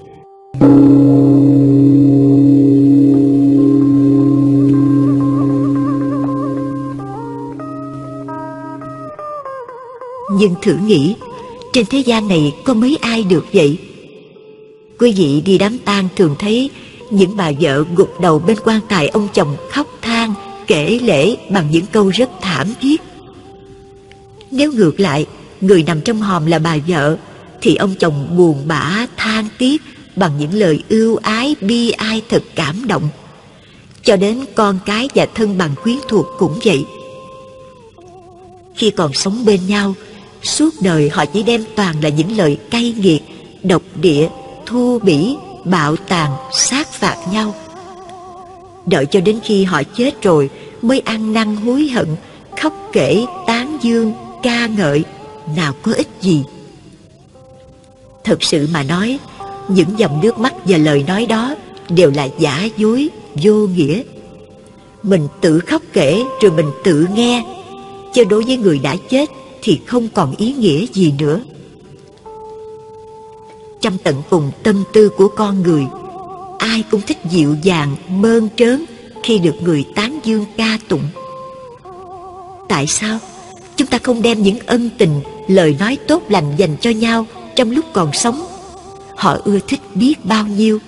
Nhưng thử nghĩ, trên thế gian này có mấy ai được vậy? Quý vị đi đám tang thường thấy những bà vợ gục đầu bên quan tài ông chồng khóc than, kể lể bằng những câu rất thảm thiết. Nếu ngược lại, người nằm trong hòm là bà vợ, thì ông chồng buồn bã than tiếc bằng những lời ưu ái bi ai thật cảm động. Cho đến con cái và thân bằng quyến thuộc cũng vậy. Khi còn sống bên nhau, suốt đời họ chỉ đem toàn là những lời cay nghiệt, độc địa, thô bỉ, bạo tàn, sát phạt nhau. Đợi cho đến khi họ chết rồi mới ăn năn hối hận, khóc kể, tán dương, ca ngợi, nào có ích gì. Thật sự mà nói, những dòng nước mắt và lời nói đó đều là giả dối, vô nghĩa. Mình tự khóc kể rồi mình tự nghe, chứ đối với người đã chết thì không còn ý nghĩa gì nữa. Trong tận cùng tâm tư của con người, ai cũng thích dịu dàng, mơn trớn khi được người tán dương ca tụng. Tại sao chúng ta không đem những ân tình, lời nói tốt lành dành cho nhau trong lúc còn sống? Họ ưa thích biết bao nhiêu.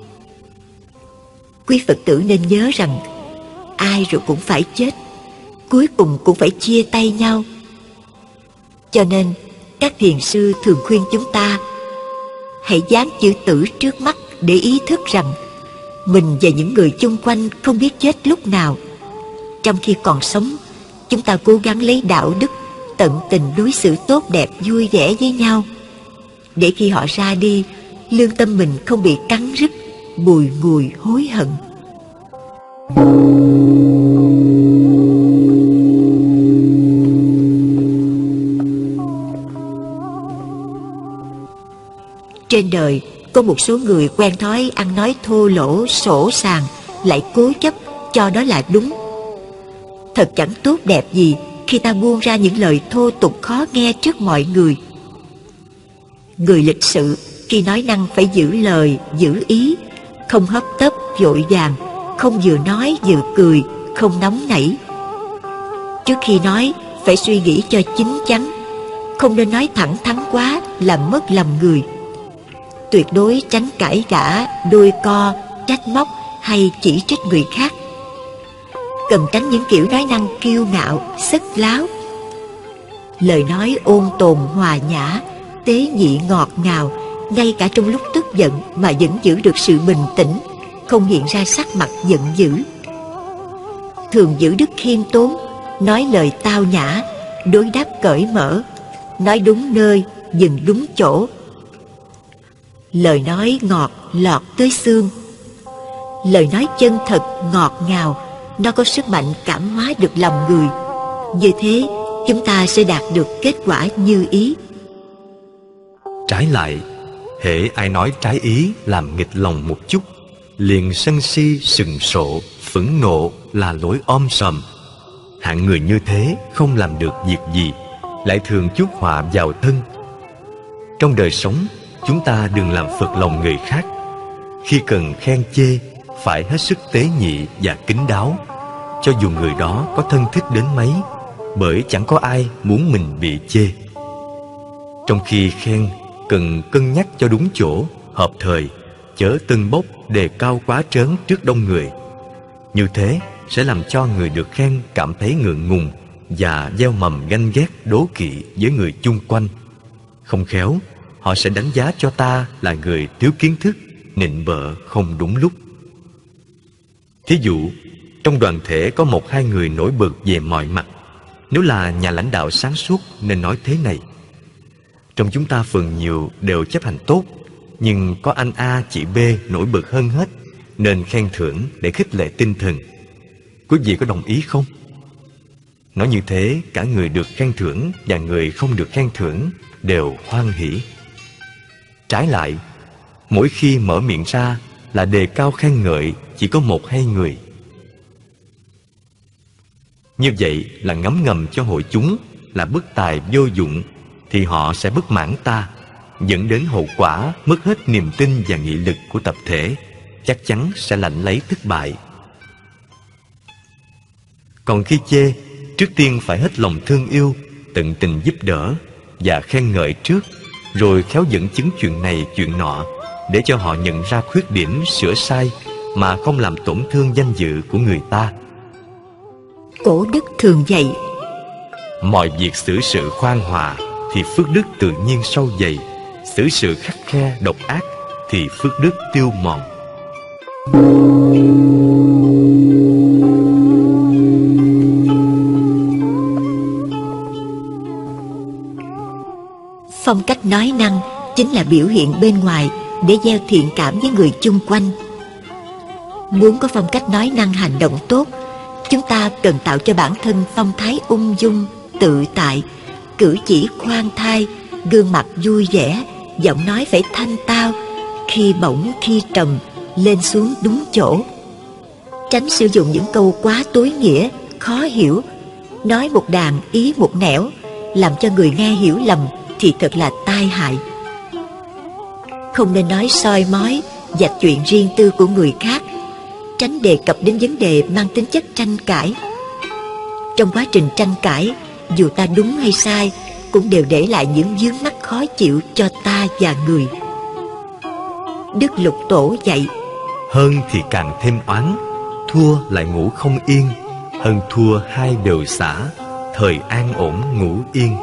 Quý Phật tử nên nhớ rằng, ai rồi cũng phải chết, cuối cùng cũng phải chia tay nhau. Cho nên, các thiền sư thường khuyên chúng ta hãy dán chữ tử trước mắt để ý thức rằng mình và những người chung quanh không biết chết lúc nào. Trong khi còn sống, chúng ta cố gắng lấy đạo đức, tận tình đối xử tốt đẹp, vui vẻ với nhau, để khi họ ra đi, lương tâm mình không bị cắn rứt, bùi ngùi hối hận. Trên đời có một số người quen thói ăn nói thô lỗ, sỗ sàng, lại cố chấp cho đó là đúng. Thật chẳng tốt đẹp gì khi ta buông ra những lời thô tục khó nghe trước mọi người. Người lịch sự khi nói năng phải giữ lời, giữ ý, không hấp tấp, vội vàng, không vừa nói vừa cười, không nóng nảy. Trước khi nói phải suy nghĩ cho chín chắn, không nên nói thẳng thắn quá làm mất lòng người. Tuyệt đối tránh cãi vã, đôi co, trách móc hay chỉ trích người khác. Cần tránh những kiểu nói năng kiêu ngạo, sất láo. Lời nói ôn tồn hòa nhã, tế nhị ngọt ngào, ngay cả trong lúc tức giận mà vẫn giữ được sự bình tĩnh, không hiện ra sắc mặt giận dữ. Thường giữ đức khiêm tốn, nói lời tao nhã, đối đáp cởi mở, nói đúng nơi, dừng đúng chỗ. Lời nói ngọt lọt tới xương. Lời nói chân thật, ngọt ngào, nó có sức mạnh cảm hóa được lòng người. Như thế, chúng ta sẽ đạt được kết quả như ý. Trái lại, hễ ai nói trái ý làm nghịch lòng một chút, liền sân si, sừng sộ, phẫn nộ là lối om sòm. Hạng người như thế không làm được việc gì, lại thường chuốc họa vào thân. Trong đời sống, chúng ta đừng làm phật lòng người khác. Khi cần khen chê, phải hết sức tế nhị và kín đáo, cho dù người đó có thân thích đến mấy, bởi chẳng có ai muốn mình bị chê. Trong khi khen, cần cân nhắc cho đúng chỗ, hợp thời, chớ tâng bốc đề cao quá trớn trước đông người. Như thế sẽ làm cho người được khen cảm thấy ngượng ngùng và gieo mầm ganh ghét đố kỵ với người chung quanh. Không khéo, họ sẽ đánh giá cho ta là người thiếu kiến thức, nịnh bợ không đúng lúc. Thí dụ, trong đoàn thể có một hai người nổi bật về mọi mặt. Nếu là nhà lãnh đạo sáng suốt nên nói thế này: trong chúng ta phần nhiều đều chấp hành tốt, nhưng có anh A, chị B nổi bật hơn hết, nên khen thưởng để khích lệ tinh thần. Quý vị có đồng ý không? Nói như thế, cả người được khen thưởng và người không được khen thưởng đều hoan hỉ. Trái lại, mỗi khi mở miệng ra là đề cao khen ngợi chỉ có một hai người. Như vậy là ngấm ngầm cho hội chúng là bất tài vô dụng, thì họ sẽ bất mãn ta, dẫn đến hậu quả mất hết niềm tin và nghị lực của tập thể, chắc chắn sẽ lãnh lấy thất bại. Còn khi chê, trước tiên phải hết lòng thương yêu, tận tình giúp đỡ và khen ngợi trước, rồi khéo dẫn chứng chuyện này chuyện nọ để cho họ nhận ra khuyết điểm, sửa sai mà không làm tổn thương danh dự của người ta. Cổ đức thường dạy: mọi việc xử sự khoan hòa thì phước đức tự nhiên sâu dày, xử sự khắt khe độc ác thì phước đức tiêu mòn. Phong cách nói năng chính là biểu hiện bên ngoài để gieo thiện cảm với người chung quanh. Muốn có phong cách nói năng hành động tốt, chúng ta cần tạo cho bản thân phong thái ung dung, tự tại, cử chỉ khoan thai, gương mặt vui vẻ, giọng nói phải thanh tao, khi bổng khi trầm, lên xuống đúng chỗ. Tránh sử dụng những câu quá tối nghĩa, khó hiểu, nói một đàn ý một nẻo, làm cho người nghe hiểu lầm thì thật là tai hại. Không nên nói soi mói, vạch chuyện riêng tư của người khác, tránh đề cập đến vấn đề mang tính chất tranh cãi. Trong quá trình tranh cãi, dù ta đúng hay sai, cũng đều để lại những vướng mắc khó chịu cho ta và người. Đức Lục Tổ dạy: hơn thì càng thêm oán, thua lại ngủ không yên, hơn thua hai đều xả, thời an ổn ngủ yên.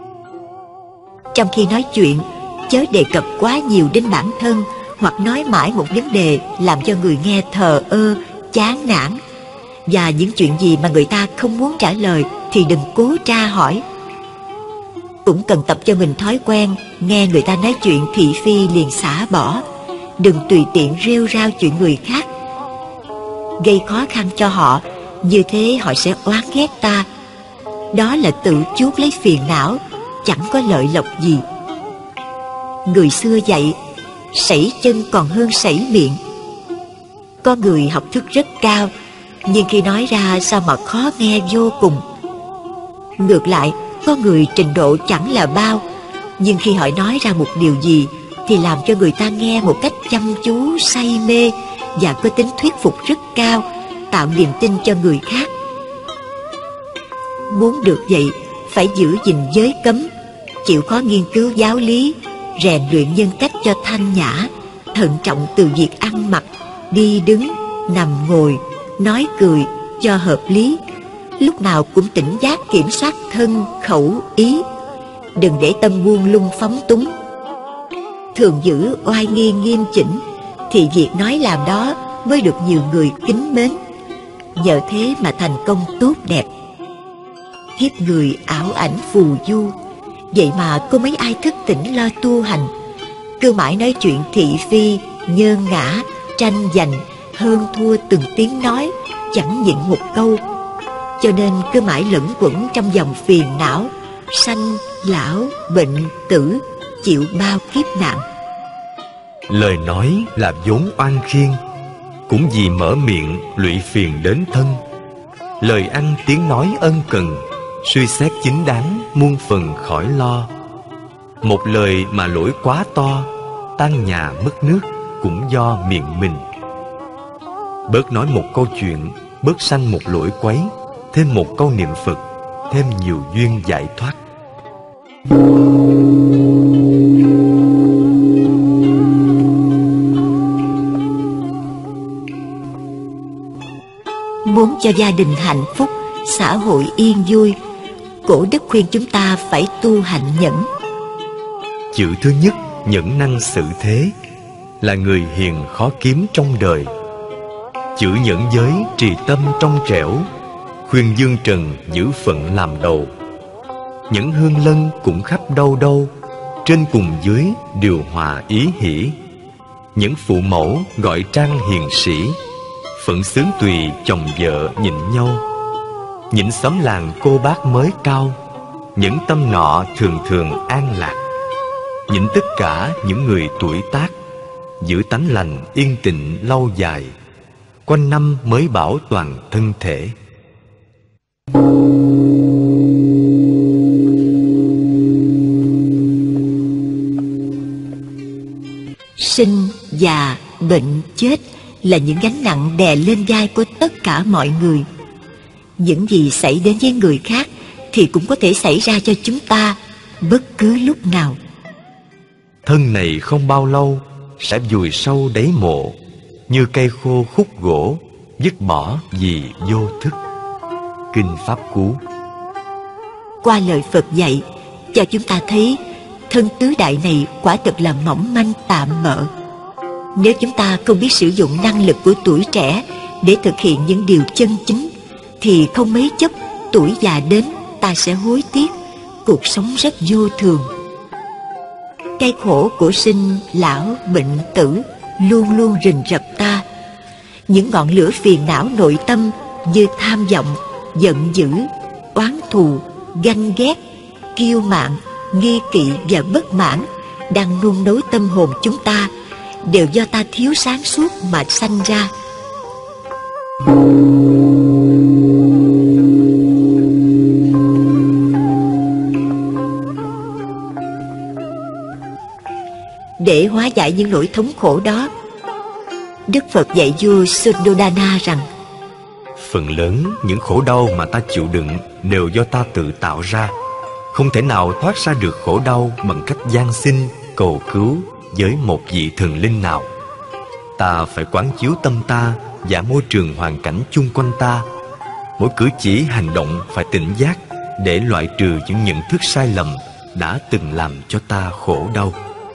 Trong khi nói chuyện, chớ đề cập quá nhiều đến bản thân, hoặc nói mãi một vấn đề làm cho người nghe thờ ơ, chán nản. Và những chuyện gì mà người ta không muốn trả lời thì đừng cố tra hỏi. Cũng cần tập cho mình thói quen nghe người ta nói chuyện thị phi liền xả bỏ, đừng tùy tiện rêu rao chuyện người khác, gây khó khăn cho họ. Như thế họ sẽ oán ghét ta. Đó là tự chuốc lấy phiền não, chẳng có lợi lộc gì. Người xưa dạy: sẩy chân còn hơn sẩy miệng. Có người học thức rất cao, nhưng khi nói ra sao mà khó nghe vô cùng. Ngược lại, có người trình độ chẳng là bao, nhưng khi họ nói ra một điều gì thì làm cho người ta nghe một cách chăm chú, say mê và có tính thuyết phục rất cao, tạo niềm tin cho người khác. Muốn được vậy, phải giữ gìn giới cấm, chịu khó nghiên cứu giáo lý, rèn luyện nhân cách cho thanh nhã, thận trọng từ việc ăn mặc, đi đứng, nằm ngồi, nói cười cho hợp lý, lúc nào cũng tỉnh giác kiểm soát thân, khẩu, ý, đừng để tâm buông lung phóng túng. Thường giữ oai nghi nghiêm chỉnh thì việc nói làm đó mới được nhiều người kính mến, nhờ thế mà thành công tốt đẹp. Kiếp người ảo ảnh phù du, vậy mà có mấy ai thức tỉnh lo tu hành, cứ mãi nói chuyện thị phi, nhơ ngã, tranh giành, hơn thua từng tiếng nói, chẳng nhịn một câu. Cho nên cứ mãi lẫn quẩn trong dòng phiền não, sanh, lão, bệnh, tử, chịu bao kiếp nạn. Lời nói là vốn oan khiên, cũng vì mở miệng lụy phiền đến thân. Lời ăn tiếng nói ân cần, suy xét chính đáng muôn phần khỏi lo. Một lời mà lỗi quá to, tan nhà mất nước cũng do miệng mình. Bớt nói một câu chuyện, bớt sanh một lỗi quấy, thêm một câu niệm Phật, thêm nhiều duyên giải thoát. Muốn cho gia đình hạnh phúc, xã hội yên vui, Cổ đức khuyên chúng ta phải tu hạnh nhẫn. Chữ thứ nhất, nhẫn năng xử thế, là người hiền khó kiếm trong đời. chữ nhẫn giới trì tâm trong trẻo, khuyên dương trần giữ phận làm đầu. Những hương lân cũng khắp đâu đâu, trên cùng dưới điều hòa ý hỷ. Những phụ mẫu gọi trang hiền sĩ, phận xướng tùy chồng vợ nhịn nhau. Những xóm làng cô bác mới cao, những tâm nọ thường thường an lạc. Nhịn tất cả những người tuổi tác, giữ tánh lành yên tịnh lâu dài, quanh năm mới bảo toàn thân thể. Sinh, già, bệnh, chết là những gánh nặng đè lên vai của tất cả mọi người. Những gì xảy đến với người khác thì cũng có thể xảy ra cho chúng ta bất cứ lúc nào. Thân này không bao lâu sẽ vùi sâu đáy mộ, như cây khô khúc gỗ dứt bỏ vì vô thức. Kinh Pháp Cú. Qua lời Phật dạy cho chúng ta thấy thân tứ đại này quả thật là mỏng manh tạm bợ. Nếu chúng ta không biết sử dụng năng lực của tuổi trẻ để thực hiện những điều chân chính, thì không mấy chốc tuổi già đến ta sẽ hối tiếc. Cuộc sống rất vô thường. Cái khổ của sinh, lão, bệnh, tử luôn luôn rình rập ta. Những ngọn lửa phiền não nội tâm như tham vọng, giận dữ, oán thù, ganh ghét, kiêu mạn, nghi kỵ và bất mãn đang nung nấu tâm hồn chúng ta, đều do ta thiếu sáng suốt mà sanh ra. Để hóa giải những nỗi thống khổ đó, Đức Phật dạy vua Suddhodana rằng: phần lớn những khổ đau mà ta chịu đựng đều do ta tự tạo ra, không thể nào thoát ra được khổ đau bằng cách van xin cầu cứu với một vị thần linh nào. Ta phải quán chiếu tâm ta và môi trường hoàn cảnh chung quanh ta. Mỗi cử chỉ hành động phải tỉnh giác để loại trừ những nhận thức sai lầm đã từng làm cho ta khổ đau.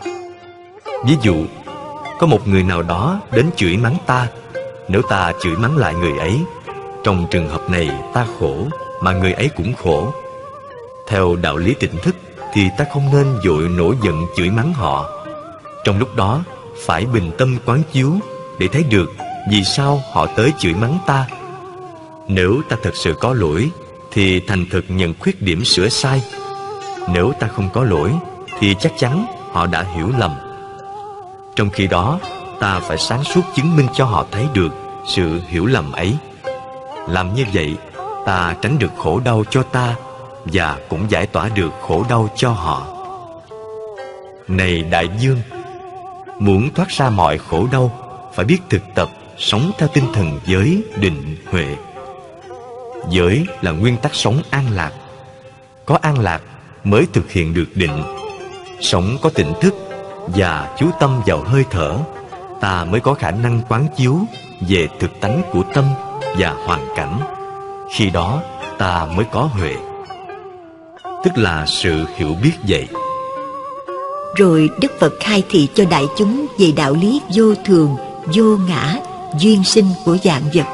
Ví dụ, có một người nào đó đến chửi mắng ta. Nếu ta chửi mắng lại người ấy, trong trường hợp này ta khổ mà người ấy cũng khổ. Theo đạo lý tỉnh thức thì ta không nên vội nổi giận chửi mắng họ. Trong lúc đó phải bình tâm quán chiếu để thấy được vì sao họ tới chửi mắng ta. Nếu ta thật sự có lỗi thì thành thực nhận khuyết điểm sửa sai. Nếu ta không có lỗi thì chắc chắn họ đã hiểu lầm. Trong khi đó ta phải sáng suốt chứng minh cho họ thấy được sự hiểu lầm ấy. Làm như vậy ta tránh được khổ đau cho ta và cũng giải tỏa được khổ đau cho họ. Này đại dương, muốn thoát ra mọi khổ đau phải biết thực tập sống theo tinh thần giới định huệ. Giới là nguyên tắc sống an lạc. Có an lạc mới thực hiện được định. Sống có tỉnh thức và chú tâm vào hơi thở, ta mới có khả năng quán chiếu về thực tánh của tâm và hoàn cảnh. Khi đó ta mới có huệ, tức là sự hiểu biết vậy. Rồi Đức Phật khai thị cho đại chúng về đạo lý vô thường, vô ngã, duyên sinh của vạn vật.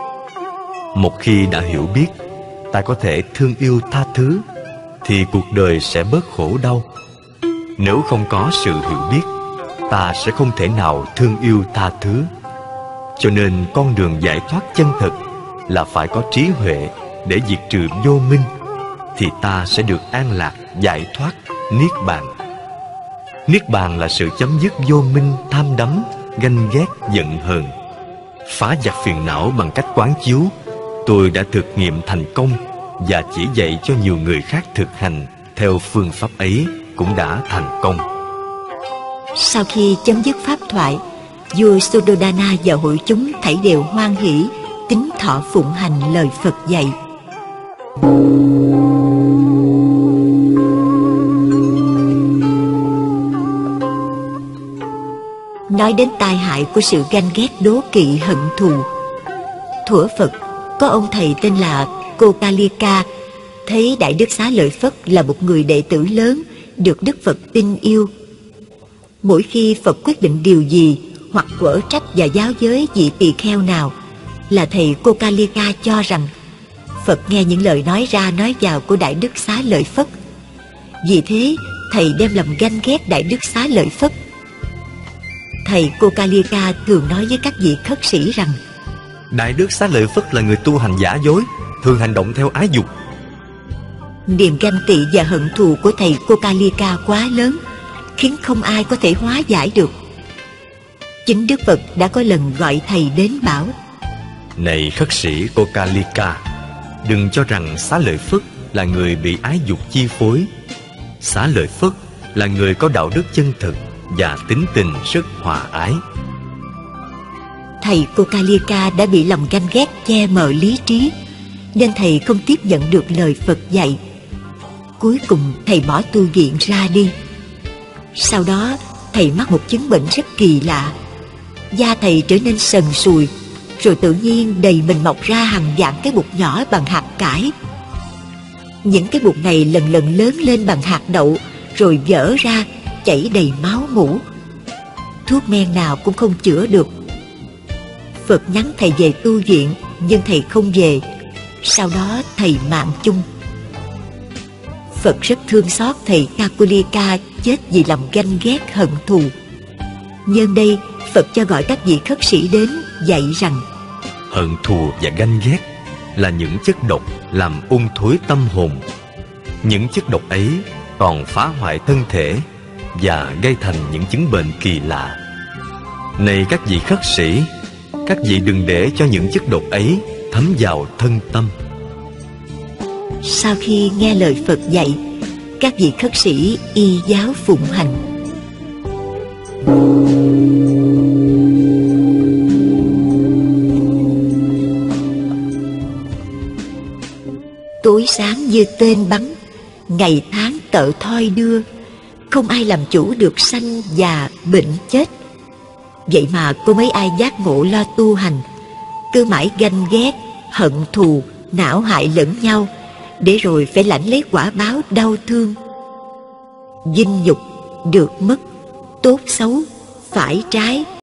Một khi đã hiểu biết, ta có thể thương yêu tha thứ, thì cuộc đời sẽ bớt khổ đau. Nếu không có sự hiểu biết, ta sẽ không thể nào thương yêu tha thứ. Cho nên con đường giải thoát chân thực là phải có trí huệ để diệt trừ vô minh, thì ta sẽ được an lạc, giải thoát, niết bàn. Niết bàn là sự chấm dứt vô minh, tham đắm, ganh ghét, giận hờn. Phá giặc phiền não bằng cách quán chiếu, tôi đã thực nghiệm thành công và chỉ dạy cho nhiều người khác thực hành theo phương pháp ấy cũng đã thành công. Sau khi chấm dứt pháp thoại, vua Suddhodana và hội chúng thảy đều hoan hỷ, tín thọ phụng hành lời Phật dạy. Nói đến tai hại của sự ganh ghét, đố kỵ, hận thù. Thuở Phật, có ông thầy tên là Kokalika thấy Đại Đức Xá Lợi Phất là một người đệ tử lớn, được Đức Phật tin yêu. Mỗi khi Phật quyết định điều gì hoặc quở trách và giáo giới vị tỳ kheo nào, là thầy Kokalika cho rằng Phật nghe những lời nói ra nói vào của Đại Đức Xá Lợi Phất. Vì thế thầy đem lòng ganh ghét Đại Đức Xá Lợi Phất. Thầy Kokalika thường nói với các vị khất sĩ rằng Đại Đức Xá Lợi Phất là người tu hành giả dối, thường hành động theo ái dục. niềm ganh tị và hận thù của thầy Kokalika quá lớn, khiến không ai có thể hóa giải được. Chính Đức Phật đã có lần gọi thầy đến bảo: Này khất sĩ Kokalika, đừng cho rằng Xá Lợi Phất là người bị ái dục chi phối. Xá Lợi Phất là người có đạo đức chân thực và tính tình rất hòa ái. Thầy Kokalika đã bị lòng ganh ghét che mờ lý trí, nên thầy không tiếp nhận được lời Phật dạy. Cuối cùng thầy bỏ tu viện ra đi. Sau đó thầy mắc một chứng bệnh rất kỳ lạ. Da thầy trở nên sần sùi, rồi tự nhiên đầy mình mọc ra hàng vạn cái bụt nhỏ bằng hạt cải. Những cái bụt này lần lần lớn lên bằng hạt đậu, rồi vỡ ra chảy đầy máu mủ. Thuốc men nào cũng không chữa được. Phật nhắn thầy về tu viện, nhưng thầy không về. Sau đó thầy mạng chung. Phật rất thương xót thầy Kokalika chết vì lòng ganh ghét hận thù. Nhân đây Phật cho gọi các vị khất sĩ đến dạy rằng Hận thù và ganh ghét là những chất độc làm ung thối tâm hồn. Những chất độc ấy còn phá hoại thân thể và gây thành những chứng bệnh kỳ lạ. Này các vị khất sĩ, các vị đừng để cho những chất độc ấy thấm vào thân tâm. Sau khi nghe lời Phật dạy, các vị khất sĩ y giáo phụng hành. Tối sáng như tên bắn, ngày tháng tợ thoi đưa, không ai làm chủ được sanh già bệnh chết. Vậy mà có mấy ai giác ngộ lo tu hành, cứ mãi ganh ghét, hận thù, não hại lẫn nhau, để rồi phải lãnh lấy quả báo đau thương. Vinh nhục, được mất, tốt xấu, phải trái,